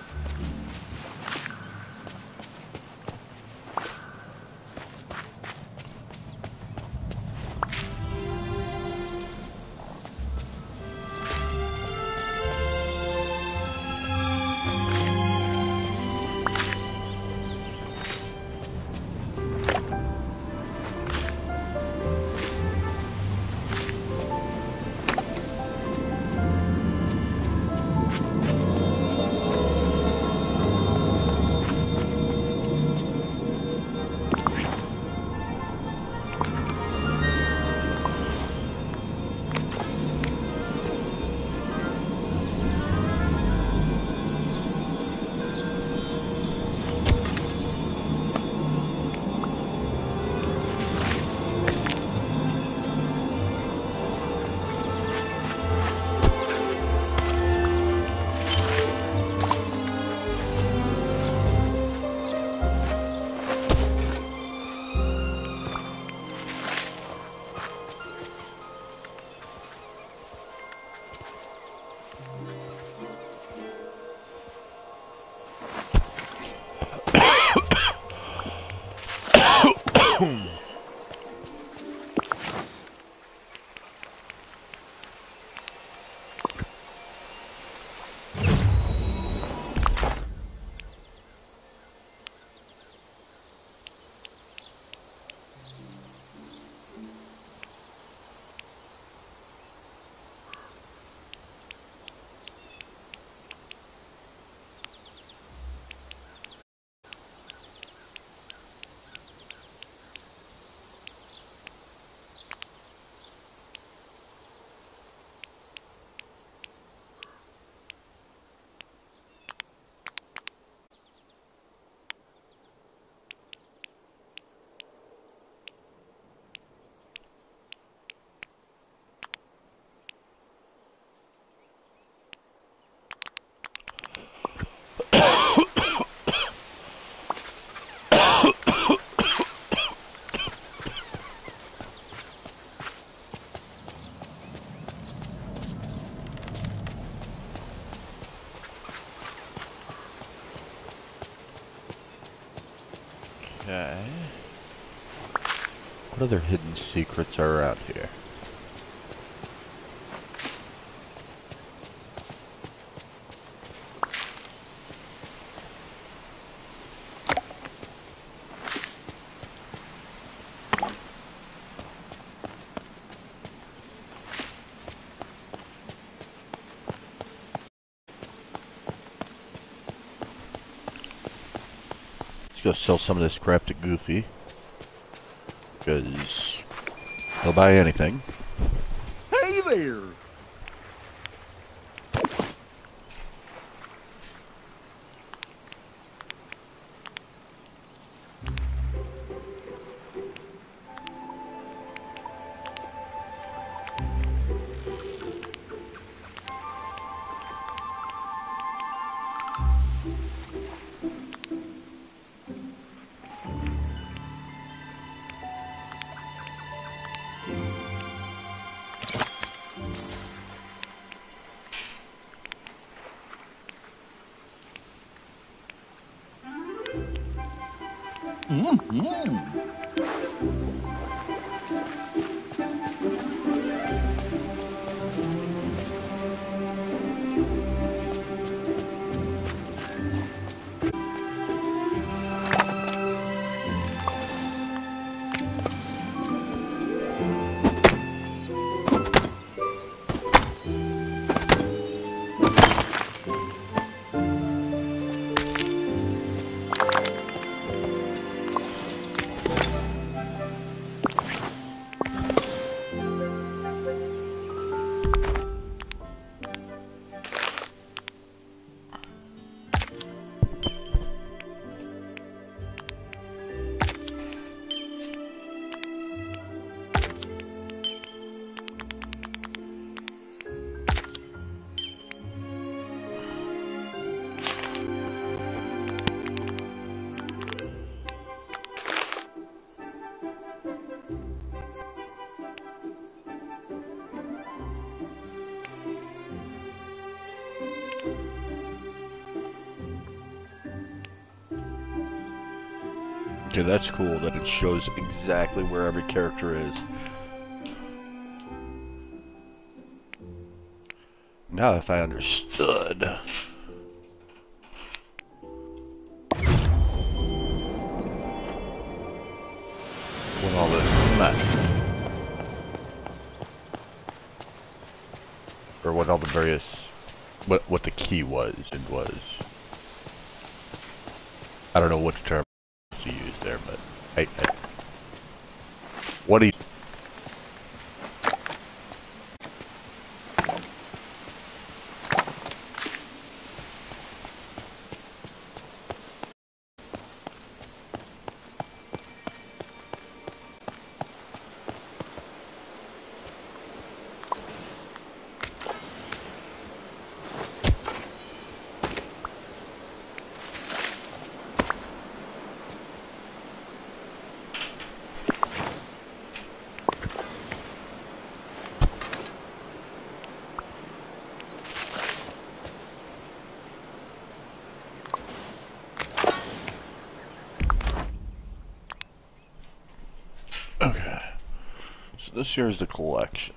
Okay. What other hidden secrets are around here? Go sell some of this crap to Goofy, because he'll buy anything. Hey there! Mm-hmm. Okay, that's cool that it shows exactly where every character is. Now if I understood. What all this meant. Or what all the various, what what the key was and was. I don't know which term to use there, but I, I what do you? Okay, so this here is the collection.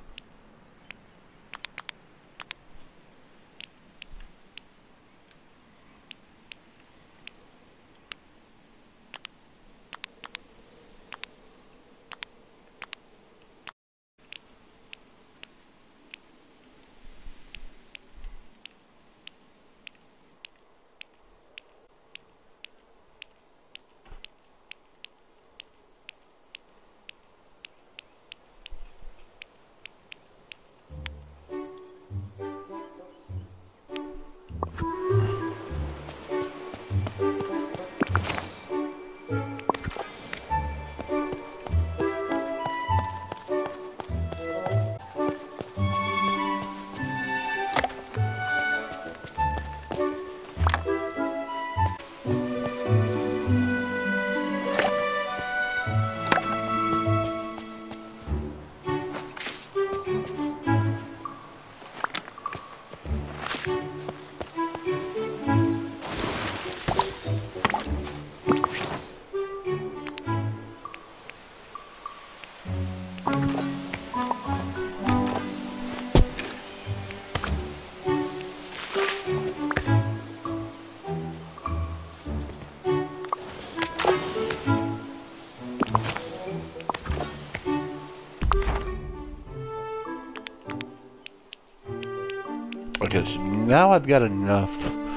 Okay, so now I've got enough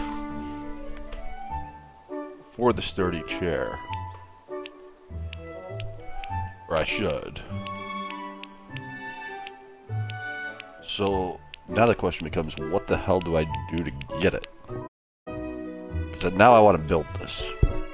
for the sturdy chair. Or I should. So now the question becomes, what the hell do I do to get it? Because now I want to build this.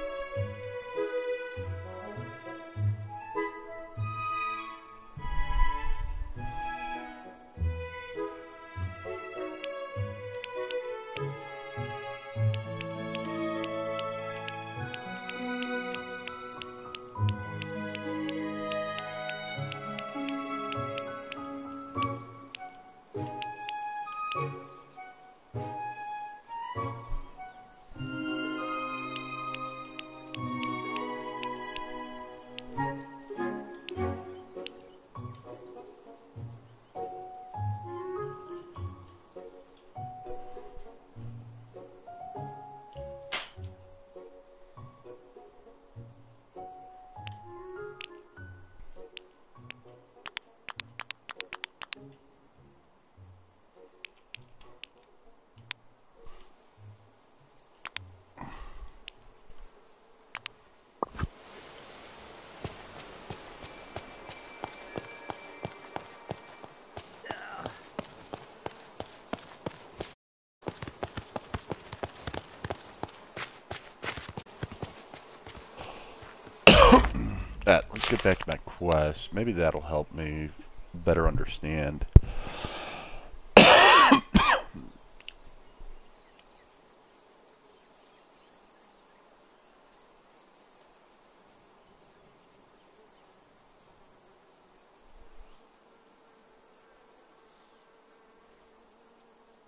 That, let's get back to my quest. Maybe that'll help me better understand.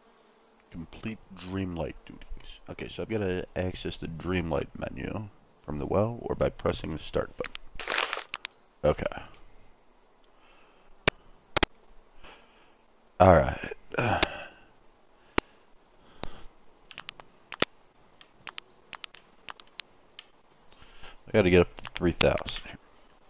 Complete Dreamlight duties. Okay, so I've got to access the Dreamlight menu from the well or by pressing the start button. Okay. Alright. Uh. I gotta get up to three thousand here.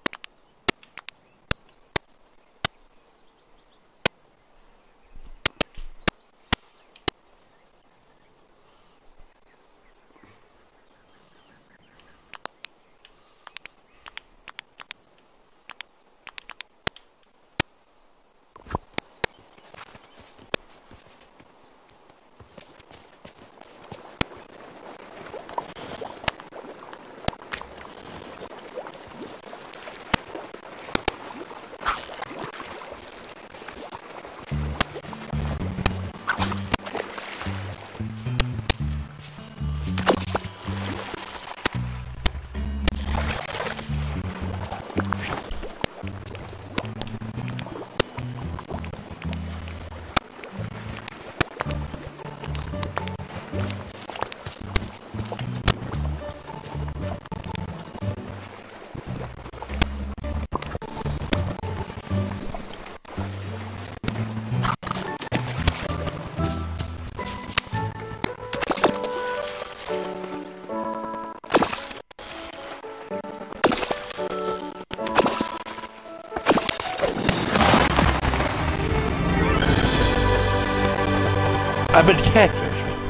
I've been catfished.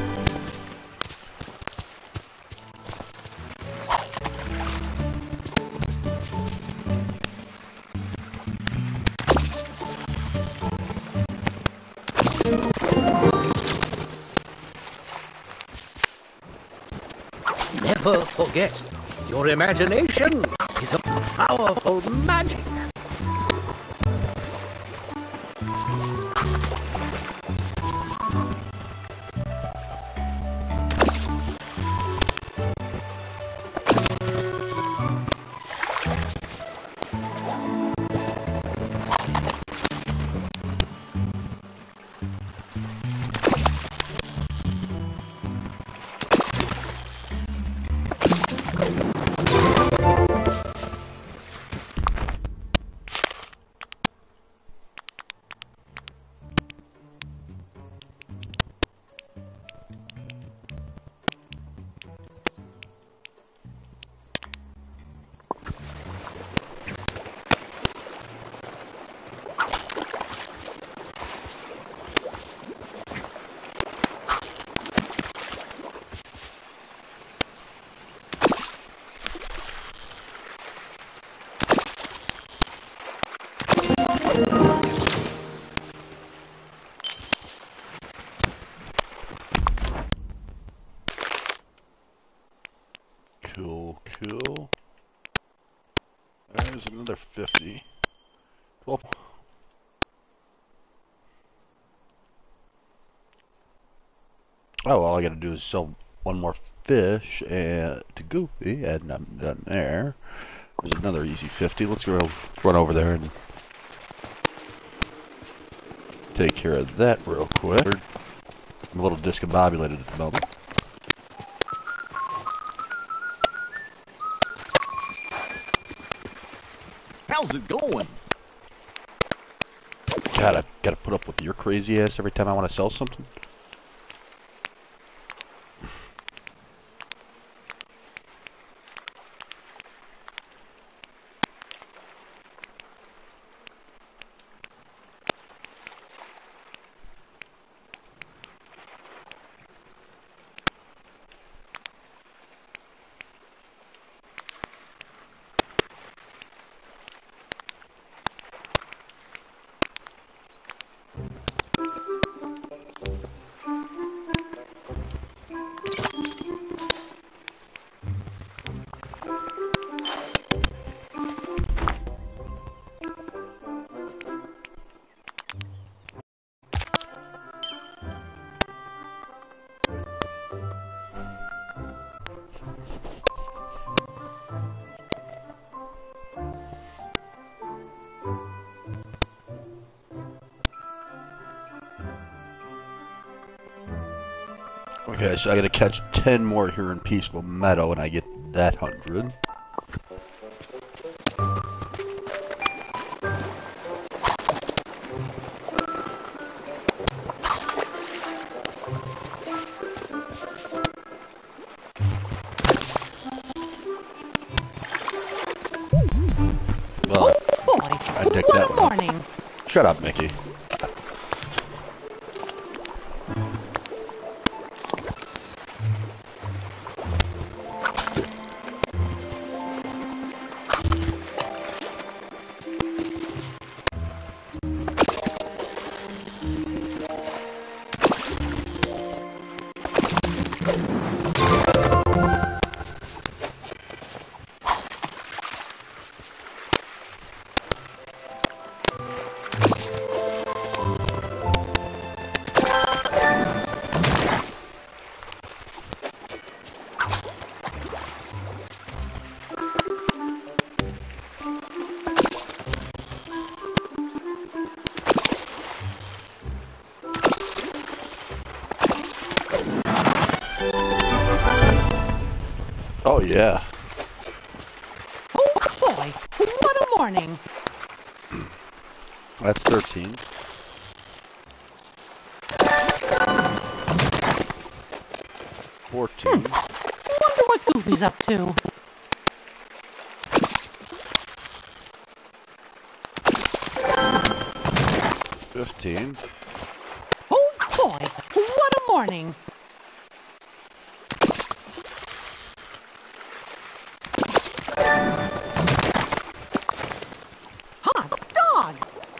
Never forget, your imagination is a powerful magic. Cool, cool. There's another fifty. twelve. Oh, all I gotta do is sell one more fish and to Goofy, and I'm done there. There's another easy fifty. Let's go run over there and take care of that real quick. I'm a little discombobulated at the moment. How's it going? God, I gotta put up with your crazy ass every time I want to sell something. Okay, so I gotta catch ten more here in Peaceful Meadow, and I get that hundred. Well, Boy, I dig what that a one. morning. Shut up, Mickey. Oh, yeah. Oh boy, what a morning. That's thirteen. fourteen. Wonder what Goofy's up to. fifteen. Oh boy, what a morning. Hot dog.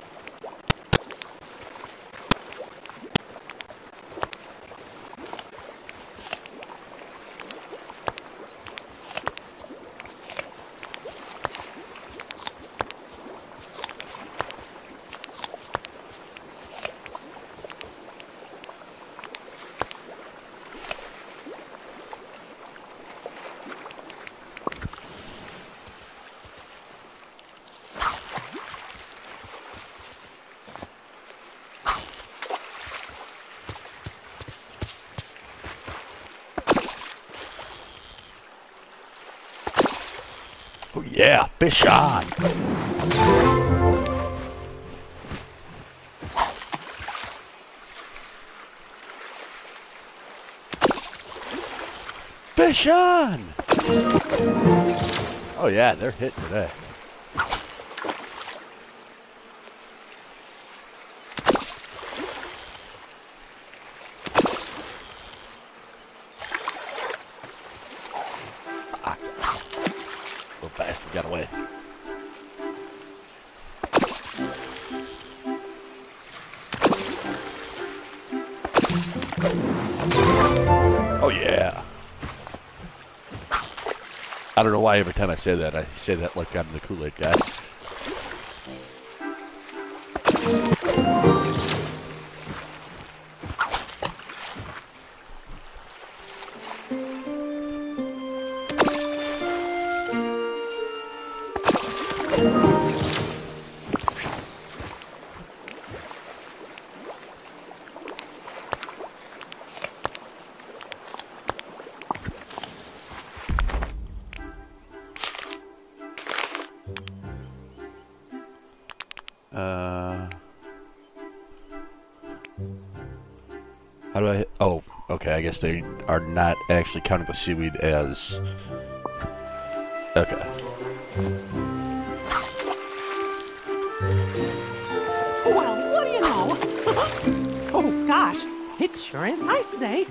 Oh, yeah. Fish on. Fish on. Oh, yeah. They're hitting today. Little bastard got away. Oh yeah. I don't know why every time I say that, I say that like I'm the Kool-Aid guy. Uh, how do I hit? Oh, okay. I guess they are not actually counting the seaweed as. Okay. Well, what do you know? Oh gosh, it sure is nice today.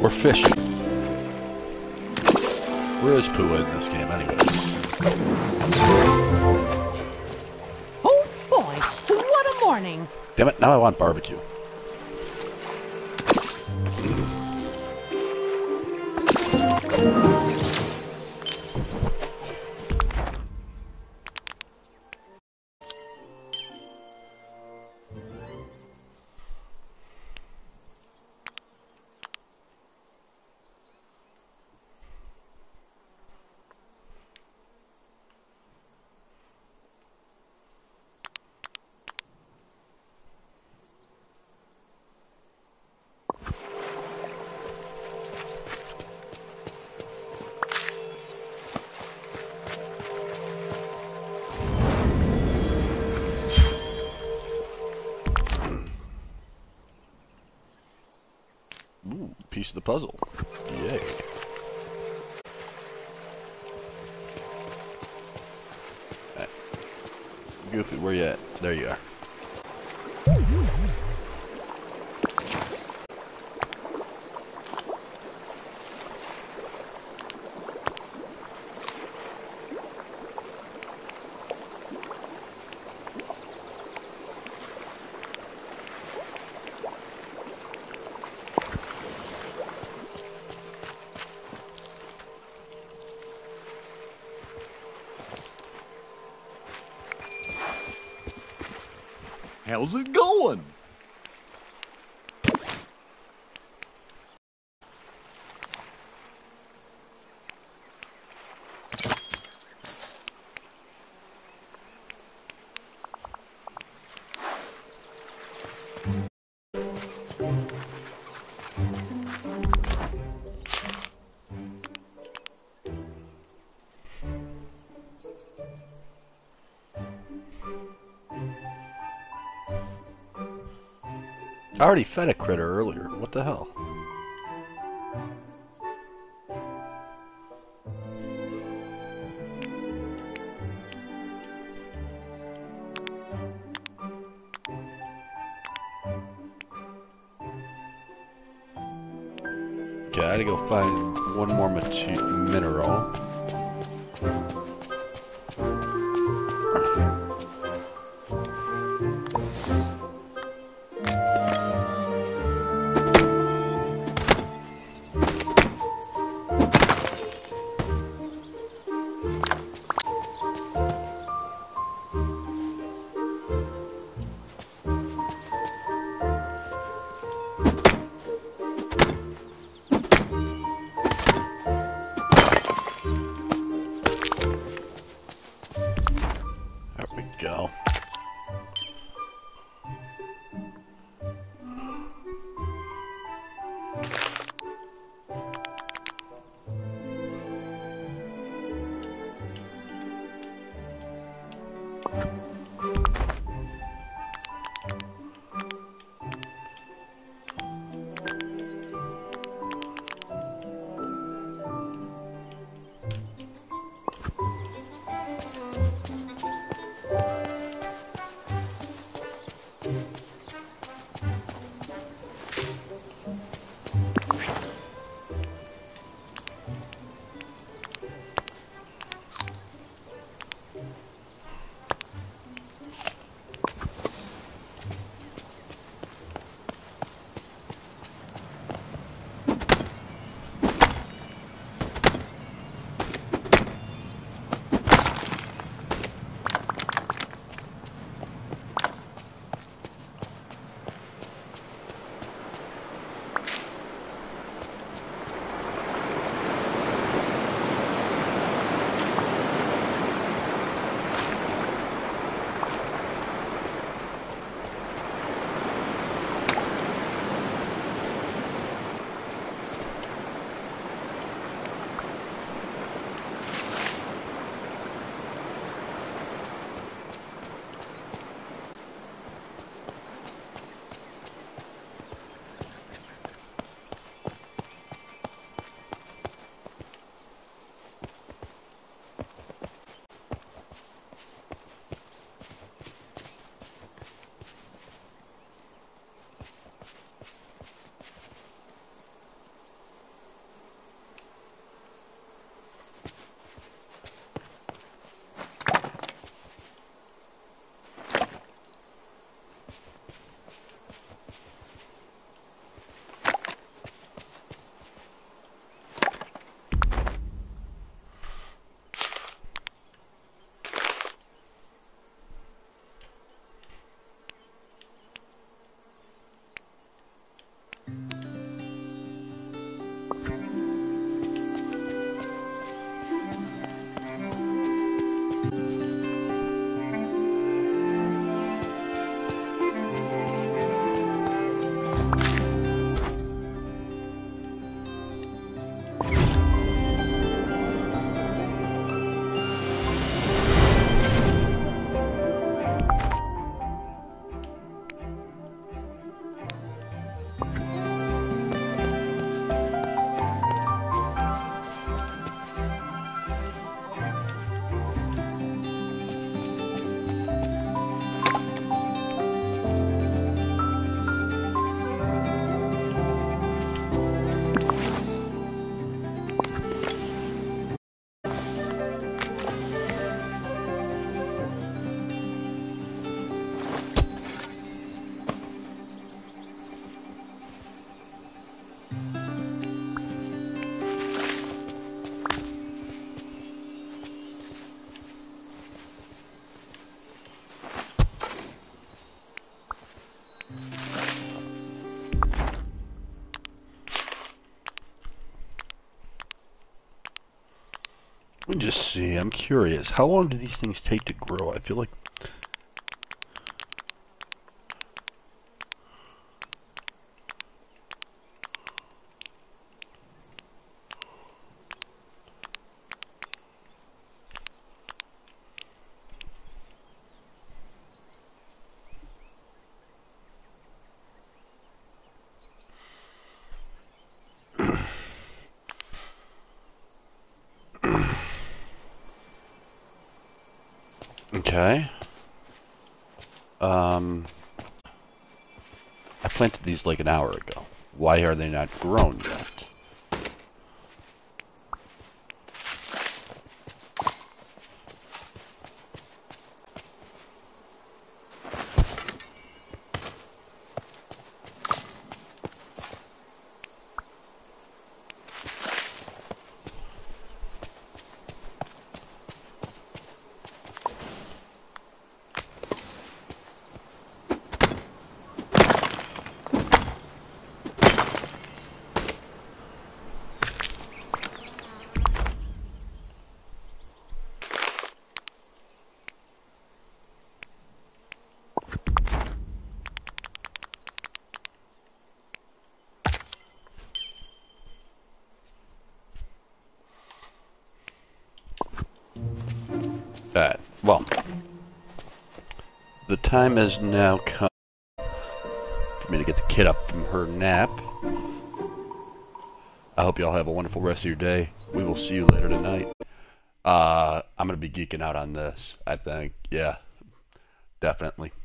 We're fishing. Where is Pua in this game, anyways? Oh boy, what a morning! Damn it, now I want barbecue. Ooh, piece of the puzzle. Yay. Right. Goofy, where you at? There you are. How's it going? I already fed a critter earlier. What the hell? Okay, I gotta go find one more mate- mineral. Let me just see. I'm curious. How long do these things take to grow? I feel like... Okay. Um, I planted these like an hour ago. Why are they not grown yet? Alright, well, the time has now come for me to get the kid up from her nap. I hope you all have a wonderful rest of your day. We will see you later tonight. Uh, I'm going to be geeking out on this, I think. Yeah, definitely.